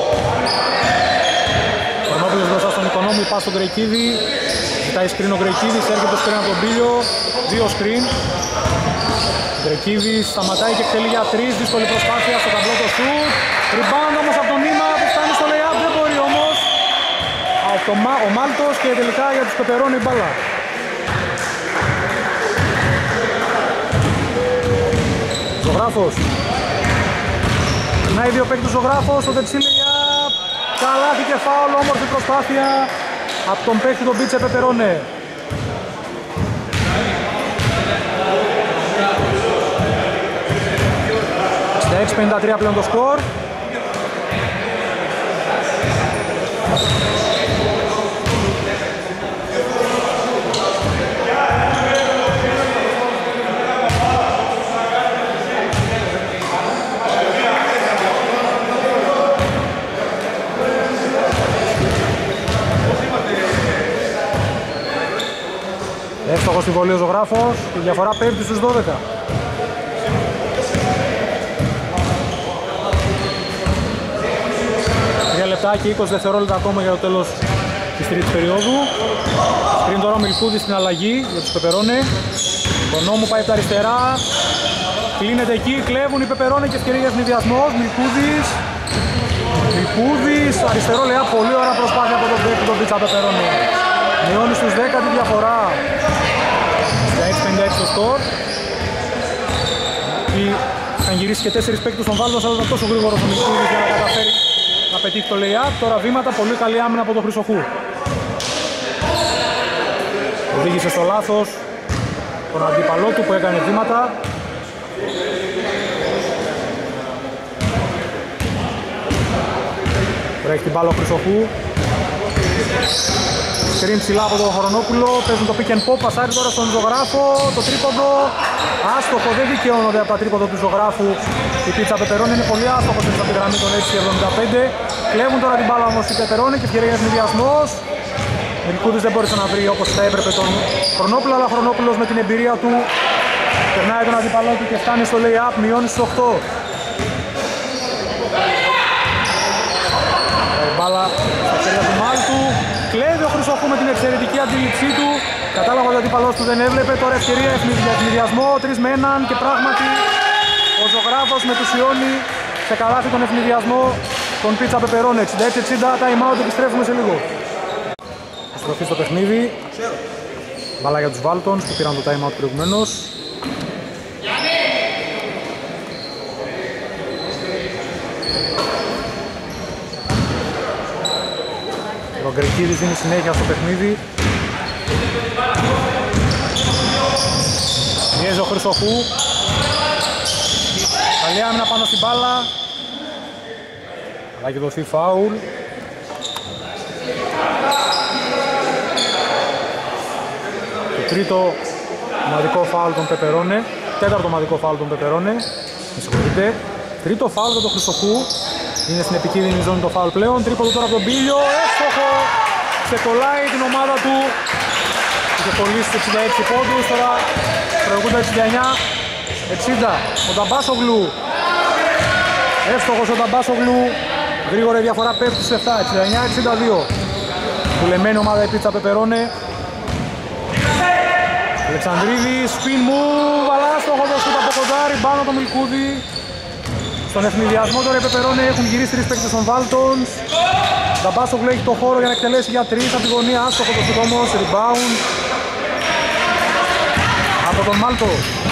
Speaker 1: Χρονόπουλος μπροστά στον Οικονόμου, πας στον Γκρεκίδη. Ζητάει screen ο Γκρεκίδης, έρχεται το screen από τον Πίλιο. Δύο screen. Ο Γκρεκίδης σταματάει και εκτελεί για τρεις. Δύσκολη προσπάθεια στο ταμπλό το σουτ. Rebound όμως από τον Νίμα που φτάνει στο lay-up. Δεν μπορεί όμως. Ο Μάλτος και τελικά για τους Πεπερώνει μπάλα. Ζωγράφος. Να οι δύο παίκτες Ζωγράφος, στο δεξί lay-up. Καλάθι και φάουλ, όμορφη προσπάθεια από τον παίκτη τον Πίτσε Πεπερώνε. εξήντα έξι πενήντα τρία πλέον το σκορ. Εύστοχος στη βολή ο Ζωγράφος, η διαφορά πέφτει στους δώδεκα. τρία λεπτά και είκοσι δευτερόλεπτα ακόμα για το τέλος της τρίτης περίοδου. Πριν τώρα ο Μιλκούδης στην αλλαγή για τους Πεπερώνε. Το νόμο πάει από τα αριστερά. Κλείνεται εκεί, κλέβουν οι Πεπερώνε και ευκαιρία για συνδυασμός. Μιλκούδης. Μιλκούδης, αριστερό λεά, πολύ ωραία προσπάθεια από τον παίκτη τον Πίτσα Πεπερώνε. Μειώνει στους δέκα τη διαφορά. εξήντα έξι πενήντα έξι το σκορ. Είχαν γυρίσει και τέσσερις παίκτες στον Βάλτος, αλλά ήταν τόσο γρήγορος ο Μιλκούδης για να καταφέρει να πετύχει το lay-up. Τώρα βήματα, πολύ καλή άμυνα από τον Χρυσοχού. Οδήγησε στο λάθος τον αντίπαλό του που έκανε βήματα. Τρέχει την μπάλα ο Χρυσοχού. Σκριν ψηλά από τον Χρονόπουλο, παίζουν το pick and pop, πασάρει τώρα στον Ζωγράφο, το τρίποντο, άστοχο, δεν δικαιώνονται από τα τρίποντο του Ζωγράφου. Η Πίτσα Πεπερώνε είναι πολύ άστοχος από τη γραμμή των έξι εβδομήντα πέντε. Κλέβουν τώρα την μπάλα όμως οι Πεπερώνε και ευκαιρία για συνδυασμός. Μιλκούδης δεν μπόρεσε να βρει όπως θα έπρεπε τον Χρονόπουλο, αλλά Χρονόπουλος με την εμπειρία του περνάει τον αντίπαλό του και φτάνει στο lay-up, μειώνει στους οκτώ. Η μπάλα στα χέρια του Μάλτου. Κλέβει ο Χρυσοχού με την εξαιρετική αντίληψή του. Κατάλαβα ότι ο αντίπαλός του δεν έβλεπε. Τώρα ευκαιρία για ευνηδιασμό. Τρεις με έναν και πράγματι ο Ζωγράφος μετουσιώνει σε καλάθι τον ευνηδιασμό των Πίτσα Πεπερώνε. εξήντα έξι εξήντα, time out, επιστρέφουμε σε λίγο. Επιστροφή στο παιχνίδι. Μπάλα για τους Βάλτονς που πήραν το time out προηγουμένως. Ο Γκρεκίδης δίνει συνέχεια στο παιχνίδι. Πιέζει ο Χρυσοχού. Καλή άμυνα πάνω στην μπάλα. Αλλά έχει δοθεί φάουλ. Το τρίτο ομαδικό φάουλ των Πεπερώνε. Τέταρτο ομαδικό φάουλ των Πεπερώνε. Με συγχωρείτε. Τρίτο φάουλ για τον Χριστοφού. Είναι στην επικίνδυνη ζώνη το φάουλ πλέον. Τρίποντο τώρα από τον Μπίλιο. Εύστοχο. Ξεκολλάει την ομάδα του. Είχε κολλήσει εξήντα έξι πόντους. Τώρα προηγούνται εξήντα εννιά εξήντα. Ο Νταμπάσογλου. Εύστοχος ο Νταμπάσογλου. Γρήγορα η διαφορά πέφτει σε επτά. εξήντα εννιά εξήντα δύο. Δουλεμένη ομάδα η πίτσα Πεπερώνε. Αλεξανδρίδης, spin move, αλλά άστοχο το σούτ από κοντά, ριμπάνω το Μιλκούδη. Στον ευνηδιασμό τώρα οι Πεπερώνε έχουν γυρίσει τρεις παίκτες των Βάλτονς. Νταμπάσογλου έχει το χώρο για να εκτελέσει για τρεις από τη γωνία, άστοχο το σούτ όμως, rebound από τον Μάλτο.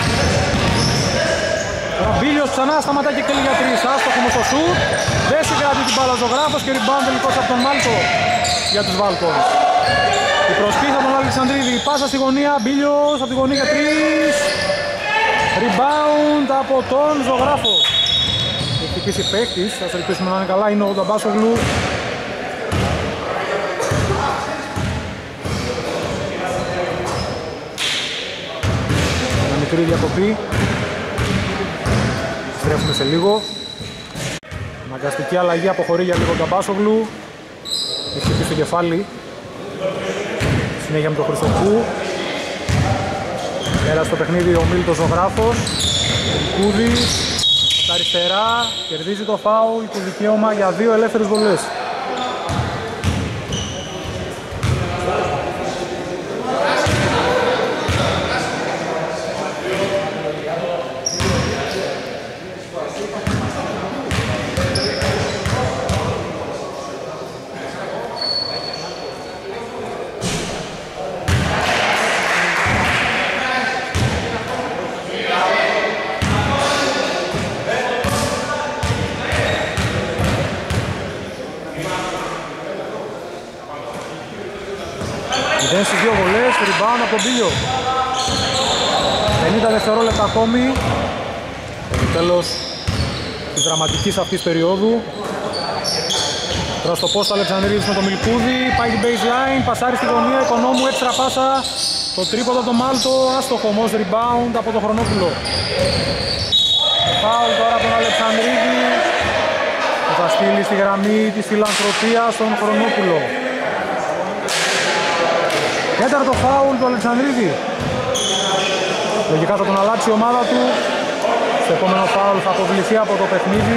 Speaker 1: Ο Μπίλιος ξανά σταματά και εκτελεί για τρεις, άστοχο όμως το σούτ. Δεν συγκρατεί την μπάλα Ζωγράφος και rebound τελικώς από τον Μάλτο για τους Βάλτονς. Η προσπίθα από τον Αλεξανδρίδη, πάσα στη γωνία, Μπίλιος από τη γωνία για τρεις. Rebound από τον Ζωγράφο. Έχει χτυπήσει παίκτης, θα σας ελπίσουμε να είναι καλά, είναι ο Νταμπάσογλου. Μια μικρή διακοπή. Στρέφουμε σε λίγο. Αναγκαστική αλλαγή, αποχωρεί για λίγο ο Νταμπάσογλου. Έχει χτυπήσει το κεφάλι. Συνέχεια με τον Χριστοφού. Πέρασε το παιχνίδι ο Μίλτος Ζωγράφος. Κούδης από τα αριστερά. Κερδίζει το φάουλ και δικαίωμα για δύο ελεύθερες βολές. Δεν στις δύο βολές, rebound από τον Μπίλιο. πενήντα δευτερόλεπτα ακόμη. Το τέλος της δραματικής αυτής περίοδου. Τώρα στο post ο Αλεξανδρίδης με τον Μιλκούδη. Πάει την baseline, πασάρει στη γωνία, Οικονόμου, έξτρα πάσα. Το τρίποντο από τον Μάλτο, άστοχο όμως, rebound από τον Χρονόπουλο. Φάουλ τώρα από τον Αλεξανδρίδη. που θα στείλει στη γραμμή της φιλανθρωπίας στον Χρονόπουλο. Τέταρτο φάουλ του Αλεξανδρίδη. Λογικά θα τον αλλάξει η ομάδα του. Στο επόμενο φάουλ θα αποβληθεί από το παιχνίδι.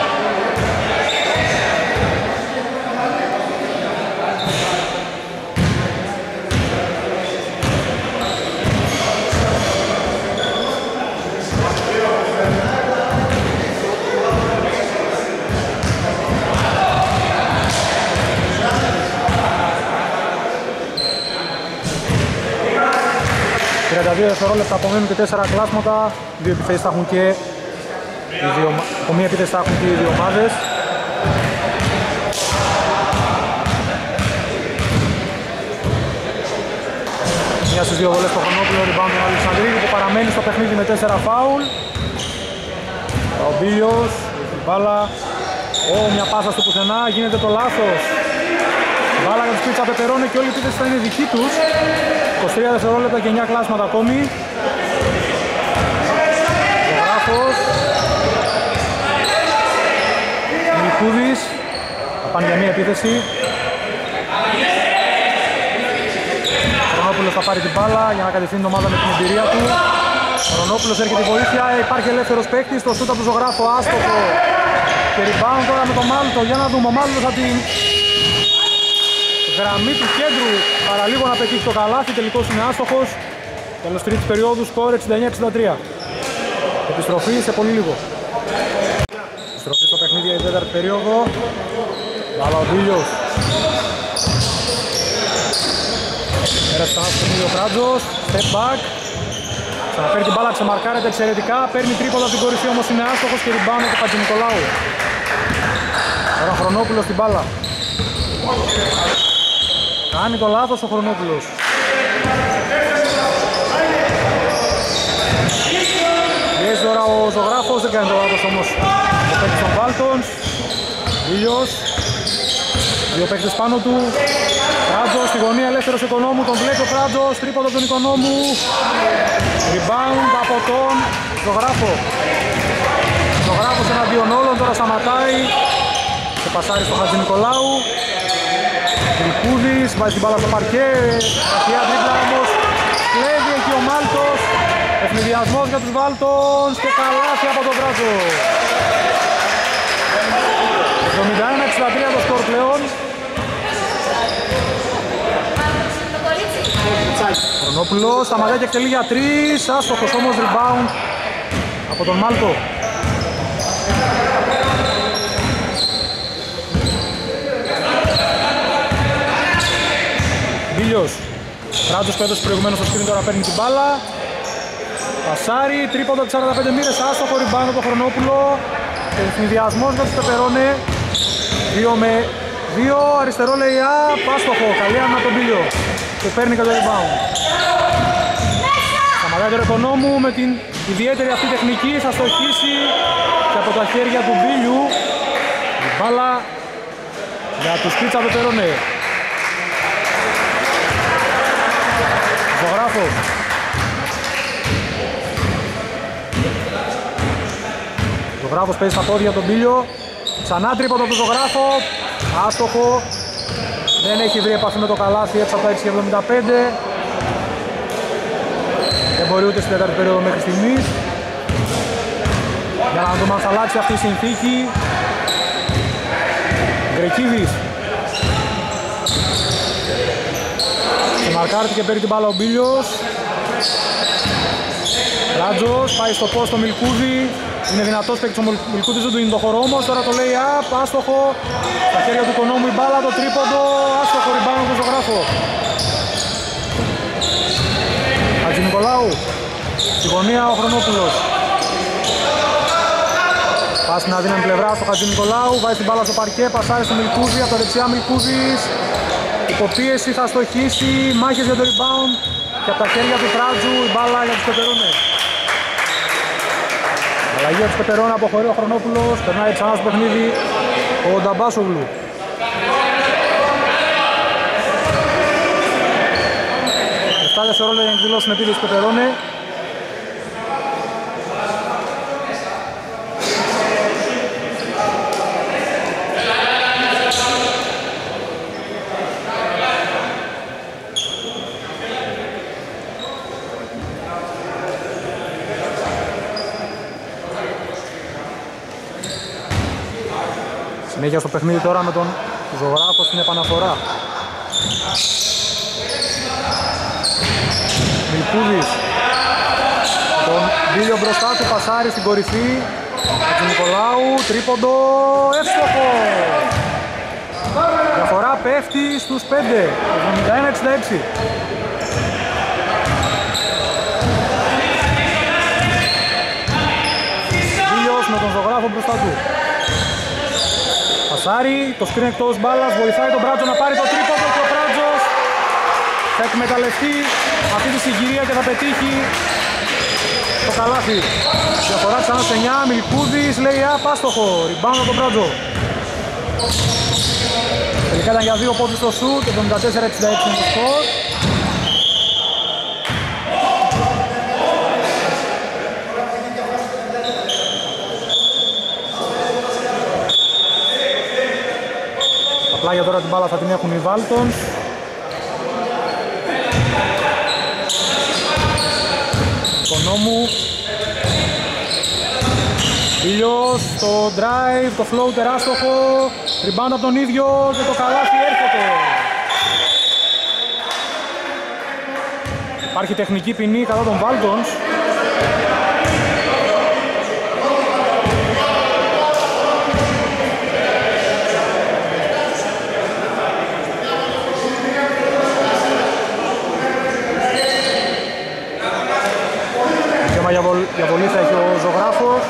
Speaker 1: τριάντα δύο δευτερόλεπτα απομένουν και τέσσερα κλάσματα. Δύο επιθέσεις θα έχουν και οι δύο, από μία επίθεση θα έχουν και οι δύο ομάδες. Μία στις δύο βολές στο Χρονόπουλο, rebound του Αλεξανδρίδη που παραμένει στο παιχνίδι με τέσσερα φάουλ. Ο Μπίλιος, η μπάλα, Ω, μια πάσα στο πουθενά, γίνεται το λάθος. Μπάλα για τους πίτσα Πεπερώνε και όλη η επίθεση θα είναι δική τους. είκοσι τρία δευτερόλεπτα και εννιά κλάσματα ακόμη. Ζωγράφος. Μιλικούδης. Θα πάνε για μία επίθεση. Χρονόπουλος θα πάρει την μπάλα για να κατευθύνει την ομάδα με την εμπειρία του. Χρονόπουλος έρχεται η βοήθεια. Υπάρχει ελεύθερος παίκτης. Το σούτ από τον Ζωγράφο άστοχο. Και rebound τώρα με τον Μάλτο. Για να δούμε. Ο Μάλτος από την γραμμή του κέντρου παραλίγο να πετύχει το καλάθι, τελικώς είναι άστοχος. Τέλος τρίτης περίοδου, σκορ εξήντα εννιά εξήντα τρία. Επιστροφή σε πολύ λίγο. Επιστροφή στο παιχνίδι για την τέταρτη περίοδο. Βάλα ο Μπίλιος. Πέρασε ξανά στο παιχνίδι ο Κράτζος. Step back. Ξαναφέρει την μπάλα, ξεμαρκάρεται εξαιρετικά. Παίρνει τρίποδα από την κορυφή, όμως είναι άστοχος και rebound του Χατζηνικολάου. Τώρα Χρονόπουλος στην μπάλα. Κάνει το λάθος ο Χρονόπουλος. Πιέζει τώρα ο Ζωγράφος, δεν κάνει το λάθος όμως ο παίκτης των Βάλτονς. Ήλιος. Δύο παίκτες πάνω του. Κράτζος στη γωνία, ελεύθερος Οικονόμου, τον βλέπει ο Κράτζος, τρίποντο από τον Οικονόμου. Rebound από τον Ζωγράφο. Ζωγράφος εναντίον όλων, τώρα σταματάει και πασάρει στο Χατζη Νικολάου. Μιλκούδης βάζει την μπάλα στο παρκέ, καθιά τρίπλα όμως, κλέβει εκεί ο Μάλτος. Ευνηδιασμός για τους Βάλτονς και καλάθι από τον Βράζο. εβδομήντα ένα εξήντα τρία το σκορ πλέον. Χρονόπουλος σταματάει και εκτελεί για τρεις, άστοχος όμως, rebound από τον Μάλτο. Μπίλιος, Ράτζος που έδωσε προηγουμένως στο σκριν, τώρα παίρνει την μπάλα. Πασάρι, τρίποντο της σαράντα πέντε μοίρες, άστοχο, rebound από τον Χρονόπουλο. Και ευνηδιασμός για τους Πεπερώνε. δύο με δύο, αριστερό λέει up, άστοχο, καλή άμυνα από τον Μπίλιο. Και παίρνει και το rebound. Σταματάει τον Οικονόμου με την ιδιαίτερη αυτή τεχνική, θα στοχίσει και από τα χέρια του Μπίλιου. Η μπάλα για τους Πίτσα Πεπερώνε. Ζωγράφος. Ζωγράφος παίζει στα πόδια τον Μπίλιο. Ξανά τρίποντο από τον Ζωγράφο. Άστοχο. Δεν έχει βρει επαφή με το καλάθι, έξω από τα έξι εβδομήντα πέντε. Δεν μπορεί ούτε στην τέταρτη περίοδο μέχρι στιγμής. Για να δούμε αν θα αλλάξει αυτή η συνθήκη. Γκρεκίδης. Σε μαρκάρτη και παίρνει την μπάλα ο Μπίλιος. Ράτζος πάει στο post το Μιλκούδη. Είναι δυνατός παίκτης ο Μιλκούδης, δεν του είναι το χώρο όμως. Τώρα το λέει up, άστοχο. Στα χέρια του Οικονόμου η μπάλα, το τρίποντο. Άστοχο, rebound του Ζωγράφο. Χατζη Νικολάου. Στη γωνία ο Χρονόπουλος. Πας στην αδύναμη πλευρά στο Χατζη Νικολάου. Βάζει την μπάλα στο παρκέ, πασάρει στο Μιλκούδη. Από τα δεξιά Μιλκούδης. Υποπίεση, θα στοχίσει. Μάχες για το rebound. Και από τα χέρια του Τράτζου η μπάλα για τους Πεπερώνε. Αλλαγή για τους Πεπερώνε, αποχωρεί ο Χρονόπουλος. Περνάει ξανά στο παιχνίδι ο Νταμπάσογλου. εφτά δευτερόλεπτα για να εκδηλώσουν επίδεση τους Πεπερώνε. Συνέχεια στο παιχνίδι τώρα με τον Ζωγράφο στην επαναφορά. Μιλκούδης. Τον Μπίλιο μπροστά του, πασάρι στην κορυφή. Του Νικολάου, τρίποντο, εύστοχο. Διαφορά πέφτει στους πέντε, εβδομήντα ένα εξήντα έξι. Μπίλιος με τον Ζωγράφο μπροστά του. Πασάρι, το σκριν εκτός μπάλας, βοηθάει τον Μπράτζο να πάρει το τρίποντο και ο Μπράτζος θα εκμεταλλευτεί αυτή τη συγκυρία και θα πετύχει το καλάθι. Διαφορά ξανά σε εννιά, Μιλκούδης λέει απ, άστοχο, rebound από τον Μπράτζο. Τελικά ήταν για δύο πόντους στο σουτ, εβδομήντα τέσσερα εξήντα έξι είναι το σκορ. Απλά για τώρα την μπάλα θα την έχουν οι Βάλτονς. Οικονόμου. Μπίλιος, το drive, το floater άστοχο. Rebound από τον ίδιο και το καλάθι έρχεται. Υπάρχει τεχνική ποινή κατά των Βάλτονς. Για πολύ θα έχει ο Ζωγράφος.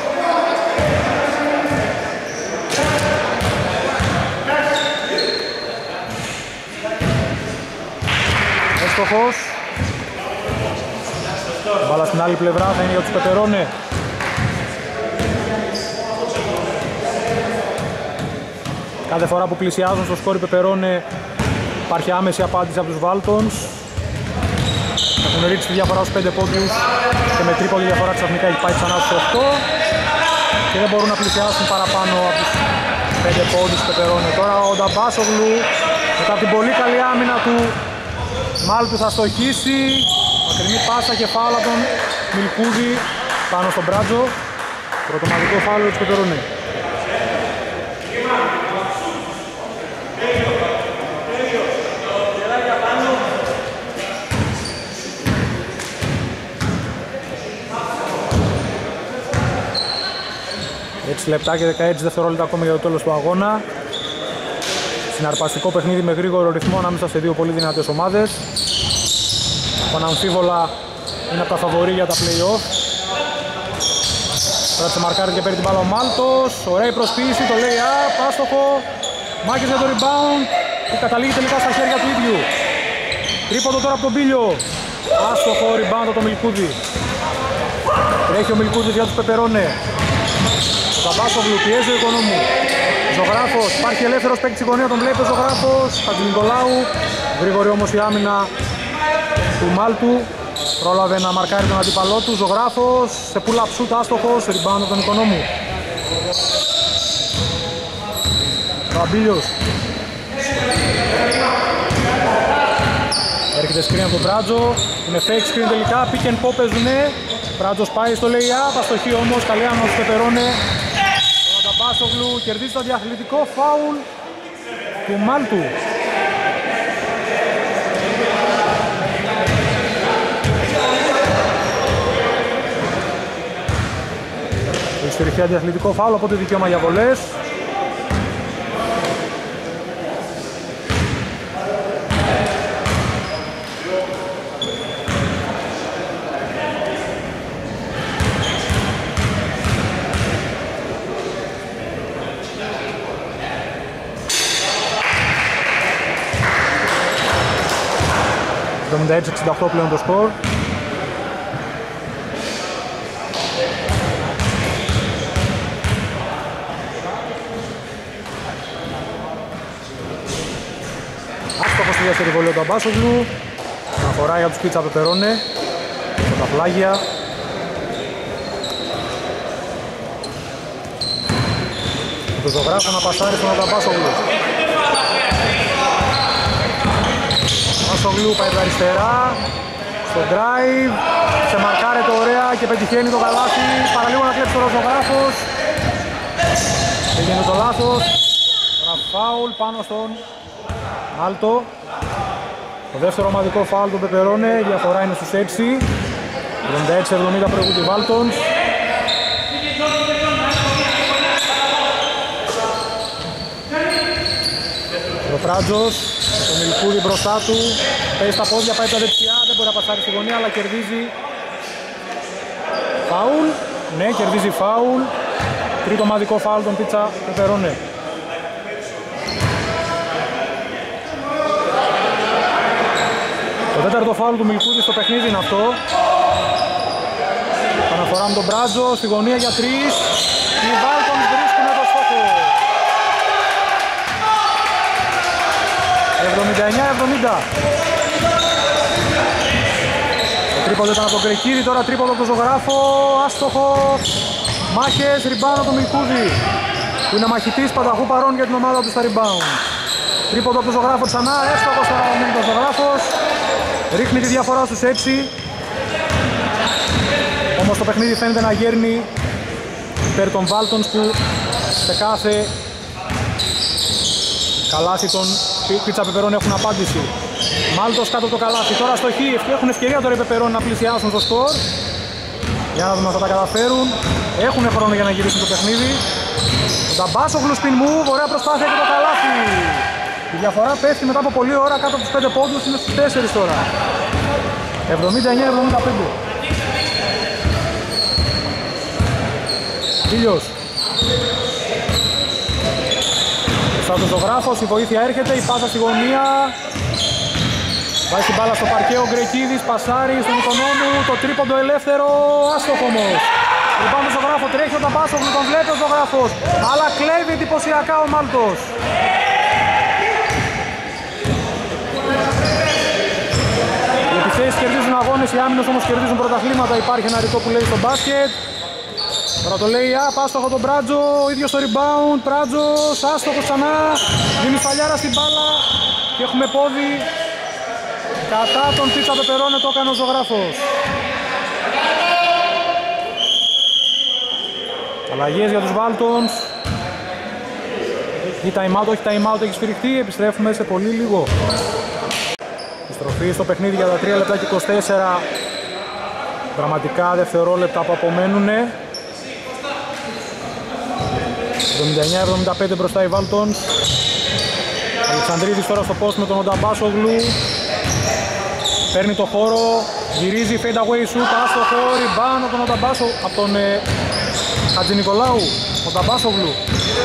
Speaker 1: Έστοχος. Μπάλα στην άλλη πλευρά θα είναι για τους Πεπερώνε. Κάθε φορά που πλησιάζουν στο σκόρ οι Πεπερώνε υπάρχει άμεση απάντηση από τους Βάλτονς. Έχουν ρίξει τη διαφορά στους πέντε πόντους και με τρίποντο διαφορά ξαφνικά έχει πάει ξανά στους οκτώ. και δεν μπορούν να πλησιάσουν παραπάνω από τους πέντε πόντους του Πεπερώνε. Τώρα ο Νταμπάσογλου μετά την πολύ καλή άμυνα του Μάλτου θα στοχίσει. Μακρινή πάσα και φάουλα τον Μιλκούδη πάνω στον Μπράτζο. Πρωτομαδικό φάουλο του Πεπερώνε. έξι λεπτά και δεκαέξι δευτερόλεπτα ακόμη για το τέλος του αγώνα. Συναρπαστικό παιχνίδι με γρήγορο ρυθμό ανάμεσα σε δύο πολύ δυνατές ομάδες. Ο αναμφίβολα είναι από τα φαβορί για τα play-off. Κράτησε μαρκάρει και παίρνει την μπάλα ο Μάλτος. Ωραία η προσποίηση, το λέει up, άστοχο. Μάκης για το rebound που καταλήγει τελικά στα χέρια του ίδιου. Τρίποντο τώρα από τον Μπίλιο. Άστοχο rebound από τον Μιλκούδη. Τρέχει ο Μιλκούδης για τους Πεπερώνε. Ο Ταμπάσογλου πιέζει ο Οικονόμου. Ζωγράφος, υπάρχει ελεύθερος παίκτης στη γωνία, τον βλέπει ο Ζωγράφος. Χατζηνικολάου, γρήγορη όμως η άμυνα του Μάλτου. Πρόλαβε να μαρκάρει τον αντίπαλό του. Ζωγράφος, σε pull-up shoot, άστοχος, rebound τον Οικονόμου. Ο Αμπίλιος. Έρχεται screen από τον Μπράτζο. Είναι fake screen τελικά, pick and pop παίζουνε. Μπράτζος πάει στο lay-up, αστοχή όμως, καλή άμυνα του Πεπερώνε. Πάσογλου κερδίζει το διαθλητικό φάουλ του Μάλτου. Ιστορικά διαθλητικό φάουλ, οπότε δικαίωμα για βολές. εβδομήντα έξι εξήντα οκτώ πλέον το σκορ. Άστοχος στη δεύτερη βολή ο Ταμπάσογλου. Αναφορά για τους Πίτσα Πεπερώνε. Από τα πλάγια. Το Ζωγράφο να πασάρει στον Ταμπάσογλου. Ταμπάσογλου πάει από τα αριστερά. Στο drive. Σε μαρκάρεται ωραία και πετυχαίνει το καλάθι. Παραλίγο να κλέψει τώρα ο Ζωγράφος. Έγινε το λάθος. Τώρα φάουλ πάνω στον Μάλτο. Το δεύτερο ομαδικό φάουλ του Πεπερώνε. Η διαφορά είναι στους έξι. εβδομήντα έξι εβδομήντα προηγούνται οι Βάλτονς. Ο Φράτζος, το Μιλκούδη μπροστά του, παίζει στα πόδια, πάει τα δεξιά, δεν μπορεί να πασάρει στη γωνία, αλλά κερδίζει φάουλ. Ναι, κερδίζει φάουλ. Τρίτο ομαδικό φάουλ των Πίτσα Πεπερώνε. Το τέταρτο φάουλ του Μιλκούδη στο παιχνίδι είναι αυτό. Αναφορά με τον Μπράτζο, στη γωνία για τρεις. Οι Βάλτονς βρίσκουν το στόχο. εβδομήντα εννιά εβδομήντα. Το τρίποντο ήταν από τον Κρεκίδη, τώρα τρίποντο από τον Ζωγράφο. Άστοχο. Μάχες, rebound από τον Μιλκούδη, που είναι μαχητής πανταχού παρών για την ομάδα του στα rebound. Τρίποντο από τον Ζωγράφο ξανά, εύστοχος τώρα από τον Ζωγράφος. Ρίχνει τη διαφορά στους έξι. Όμως το παιχνίδι φαίνεται να γέρνει υπέρ των Βάλτονς, που σε κάθε καλάθι των Πίτσα Πεπερώνε έχουν απάντηση. Μάλτος κάτω από το καλάθι, τώρα στο χ, έχουν ευκαιρία τώρα οι Πεπερώνε να πλησιάσουν το σκορ. Για να δούμε αν θα τα καταφέρουν. Έχουν χρόνο για να γυρίσουν το παιχνίδι. Ο Ταμπάσογλου spin move, ωραία προσπάθεια και το καλάθι. Η διαφορά πέφτει μετά από πολλή ώρα κάτω από τους πέντε πόντους, είναι στους τέσσερα τώρα. εβδομήντα εννιά εβδομήντα πέντε. Ήλιος. Στον Ζωγράφος, η βοήθεια έρχεται, η πάσα στη γωνία. Βάζει την μπάλα στο παρκέ ο Γκρεκίδης, πασάρει στον Οικονόμου, το τρίποντο ελεύθερο, άστοχο όμως. Λοιπόν, τον Ζωγράφο τρέχει ο Ταμπάσογλου, τον βλέπει ο Ζωγράφος, αλλά κλέβει εντυπωσιακά ο Μάλτος. Οι επιθέσεις κερδίζουν αγώνες, οι άμυνες όμως κερδίζουν πρωταθλήματα, υπάρχει ένα ρητό που λέει στο μπάσκετ. Τώρα το λέει up, άστοχο τον Πράτζο, ο ίδιος στο rebound, Πράτζος, άστοχο ξανά, δίνει φαλιάρα στην μπάλα και έχουμε πόδι κατά τον Πίτσα Πεπερώνε, το έκανε ο ζωγράφος. Αλλαγές για τους Βάλτονς. Ή time out, όχι time out, έχει σφυριχτεί, επιστρέφουμε σε πολύ λίγο. Επιστροφή στο παιχνίδι για τα τρία λεπτά και είκοσι τέσσερα δραματικά δευτερόλεπτα που απομένουνε. εβδομήντα εννιά εβδομήντα πέντε μπροστά οι Βάλτονς. Αλεξανδρίδης τώρα στο post με τον Ονταμπάσογλου. Παίρνει το χώρο, γυρίζει fade away shoot, άστοχο, rebound από τον Ονταμπάσο, από τον ε, Χατζηνικολάου, Ονταμπάσογλου.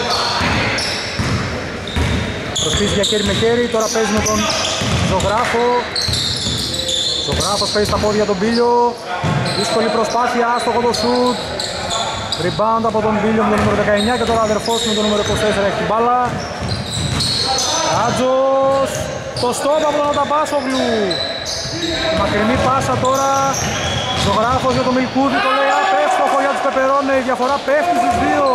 Speaker 1: Προσπίσει για κέρι με κέρι, τώρα παίζει με τον Ζωγράφο. Ζωγράφος παίζει στα πόδια τον Μπίλιο. Δύσκολη προσπάθεια, άστοχο το shoot. Rebound από τον Μπίλιο με το νούμερο δεκαεννιά και τώρα αδερφός με το νούμερο είκοσι τέσσερα έχει την μπάλα. Ράτζος, το stop από τον Ονταμπάσογλου. Μακρινή πάσα τώρα. Ζωγράφος για τον Μιλκούδη, το λέει απ, εύστοχο για τους Πεπερώνε, η διαφορά πέφτει στις δύο.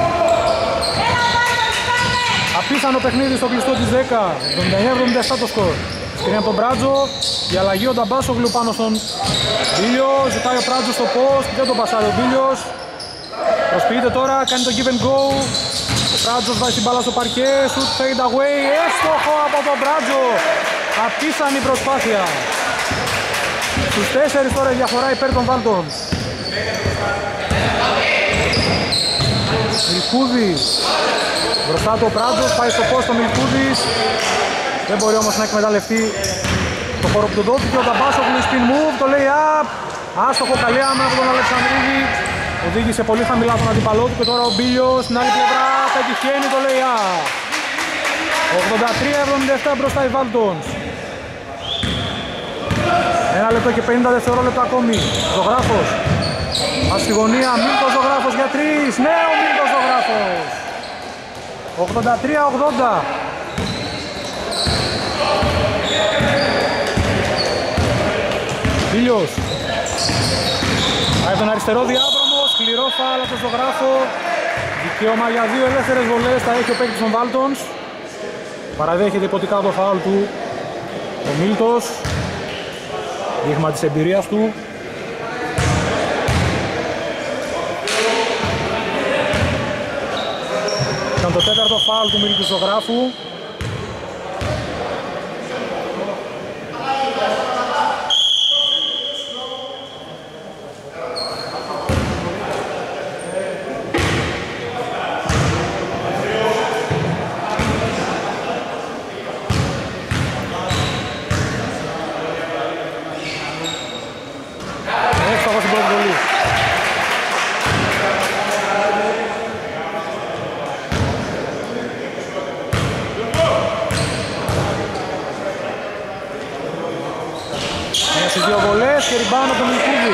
Speaker 1: Απίθανο παιχνίδι στο κλειστό της δέκα, εβδομήντα εννιά εβδομήντα επτά το σκορ. Σκρίνει από τον Πράτζο, η αλλαγή ο Νταμπάσογλου πάνω στον Μπίλιο, ζητάει ο Πράτζο στο post, δεν τον πασάρει ο Μπίλιος. Προσποιείται τώρα, κάνει το give and go. Ο Πράτζος βάζει την μπάλα στο παρκέ, shoot fade away, εύστοχο από τον Πράτζο. Απίθανη προσπάθεια. Στους τέσσερις τώρα η διαφορά υπέρ των Βάλτονς. Μιλκούδης. Μπροστά του ο Πράτζος, πάει στο post ο Μιλκούδης. Δεν μπορεί όμως να εκμεταλλευτεί το χώρο που του δόθηκε. Ο Νταμπάσογλου spin move, το λέει up. Άστοχο, καλή άμυνα από τον Αλεξανδρίδη. Οδήγησε πολύ χαμηλά τον αντίπαλό του και τώρα ο Μπίλιος στην άλλη πλευρά πετυχαίνει, το λέει up. ογδόντα τρία εβδομήντα επτά μπροστά οι Βάλτονς. Ένα λεπτό και πενήντα δευτερόλεπτα ακόμη. Ζωγράφος. Ας στη γωνία, Μίλτος Ζωγράφος για τρεις. Ναι, ο Μίλτος Ζωγράφος. ογδόντα τρία ογδόντα. Μπίλιος. Πάει τον αριστερό διάδρομο, σκληρό φάουλ από τον Ζωγράφο. Δικαίωμα για δύο ελεύθερες βολές θα έχει ο παίκτης των Βάλτονς. Παραδέχεται υποτικά το φάουλ του ο Μίλτος. Δείγμα της εμπειρίας του. Ήταν το τέταρτο φάουλ του Μίλτου Ζωγράφου. Στις δύο βολές και rebound από τον Μιλκούδη.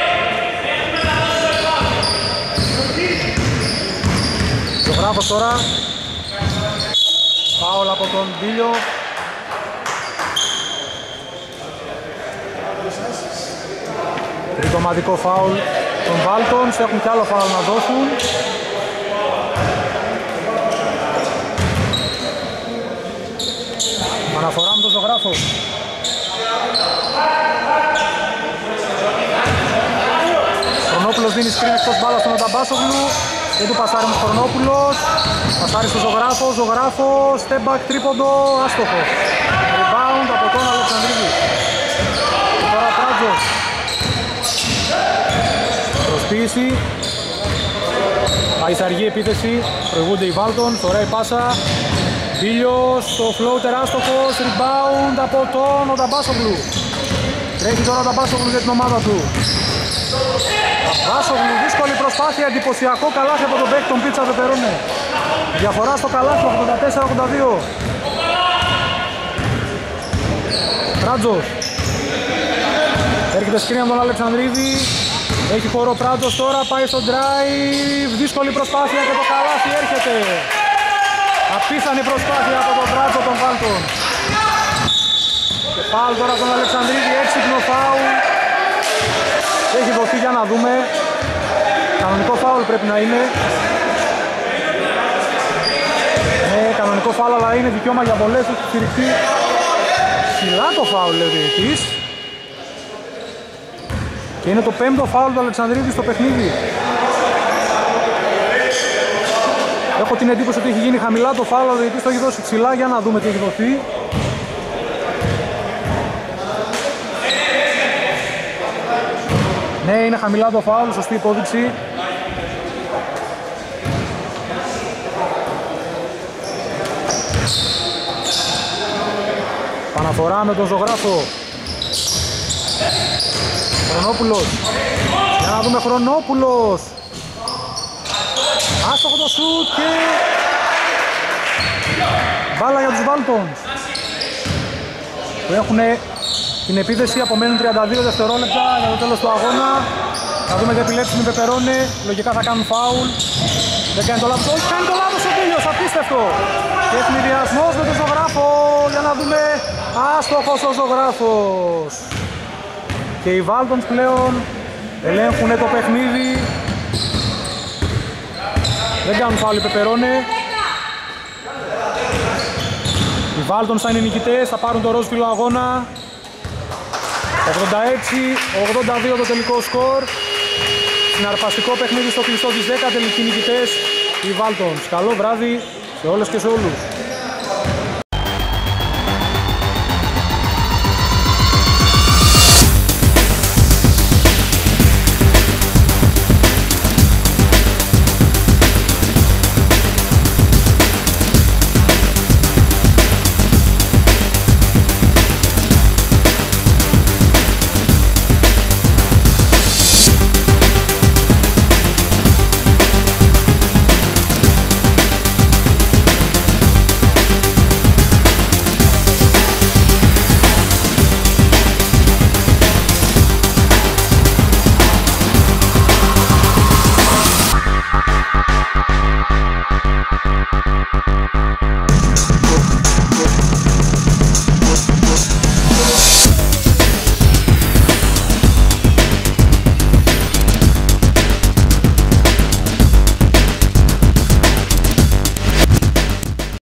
Speaker 1: Ζωγράφος τώρα. Φάουλ από τον Μπίλιο. Τρίτο ομαδικό φάουλ των Βάλτονς. Έχουν κι άλλο φάουλ να δώσουν. Αναφορά με τον Ζωγράφο. Χρονόπουλος δίνει screen εκτός μπάλας στον Ονταμπάσογλου. Δεν του πασάρει με Χρονόπουλος. Πασάρει στο Ζωγράφο. Ζωγράφο, step back τρίποντο, άστοχο. Rebound από τον Αλεξανδρίδη. Και τώρα Πράτζος. Προσποίηση. Πάει σε αργή επίθεση. Προηγούνται οι Βάλτονς. Ωραία η πάσα. Μπίλιος, το floater άστοχος. Rebound από τον Ονταμπάσογλου. Τρέχει τώρα ο Ονταμπάσογλου για την ομάδα του. Ονταμπάσογλου, δύσκολη προσπάθεια, εντυπωσιακό καλάθι από τον παίκτη των Πίτσα Πεπερώνε. Διαφορά στο καλάθι, ογδόντα τέσσερα ογδόντα δύο. Πράτζος. Έρχεται σκρίνη από τον Αλεξανδρίδη. Έχει χώρο Πράτζος τώρα, πάει στο drive. Δύσκολη προσπάθεια και το καλάθι έρχεται. Απίθανη προσπάθεια από τον Πράτζο των Βάλτων. Και φάουλ τώρα τον Αλεξανδρίδη, έξυπνο φάουλ. Έχει δοθεί, για να δούμε. Κανονικό φάουλ πρέπει να είναι. Ναι, κανονικό φάουλ, αλλά είναι δικαίωμα για βολές. Έχει στηριχτεί ψηλά το φάουλ, λέει ο διαιτητής. Και είναι το πέμπτο φάουλ του Αλεξανδρίδη στο παιχνίδι. Έχω την εντύπωση ότι έχει γίνει χαμηλά το φάουλ, ο διαιτητής το έχει δώσει ψηλά. Για να δούμε τι έχει δοθεί. Ναι, είναι χαμηλά το φάουλ, σωστή υπόδειξη. Παναφορά με τον ζωγράφο. Χρονόπουλος. Για να δούμε, Χρονόπουλος. Άστοχο το σουτ και μπάλα για τους Βάλτονς που έχουν την επίδεση. Απομένουν τριάντα δύο δευτερόλεπτα για το τέλος του αγώνα. Θα δούμε τι επιλέξουν οι Πεπερώνε. Λογικά θα κάνουν φάουλ. Δεν κάνει το λάθος. Όχι, κάνει το λάθος ο Τίλιος. Απίστευτο. Και ευνηδιασμός με τον ζωγράφο. Για να δούμε. Άστοχος ο ζωγράφος. Και οι Βάλτονς πλέον ελέγχουν το παιχνίδι. Δεν κάνουν φάουλ οι Πεπερώνε. Οι Βάλτονς θα είναι νικητές. Θα πάρουν το ροζ φύλλο αγώνα. ογδόντα έξι ογδόντα δύο το τελικό σκορ. Συναρπαστικό παιχνίδι στο κλειστό της δέκα, τελικοί νικητές οι Βάλτονς. Καλό βράδυ σε όλες και σε όλους.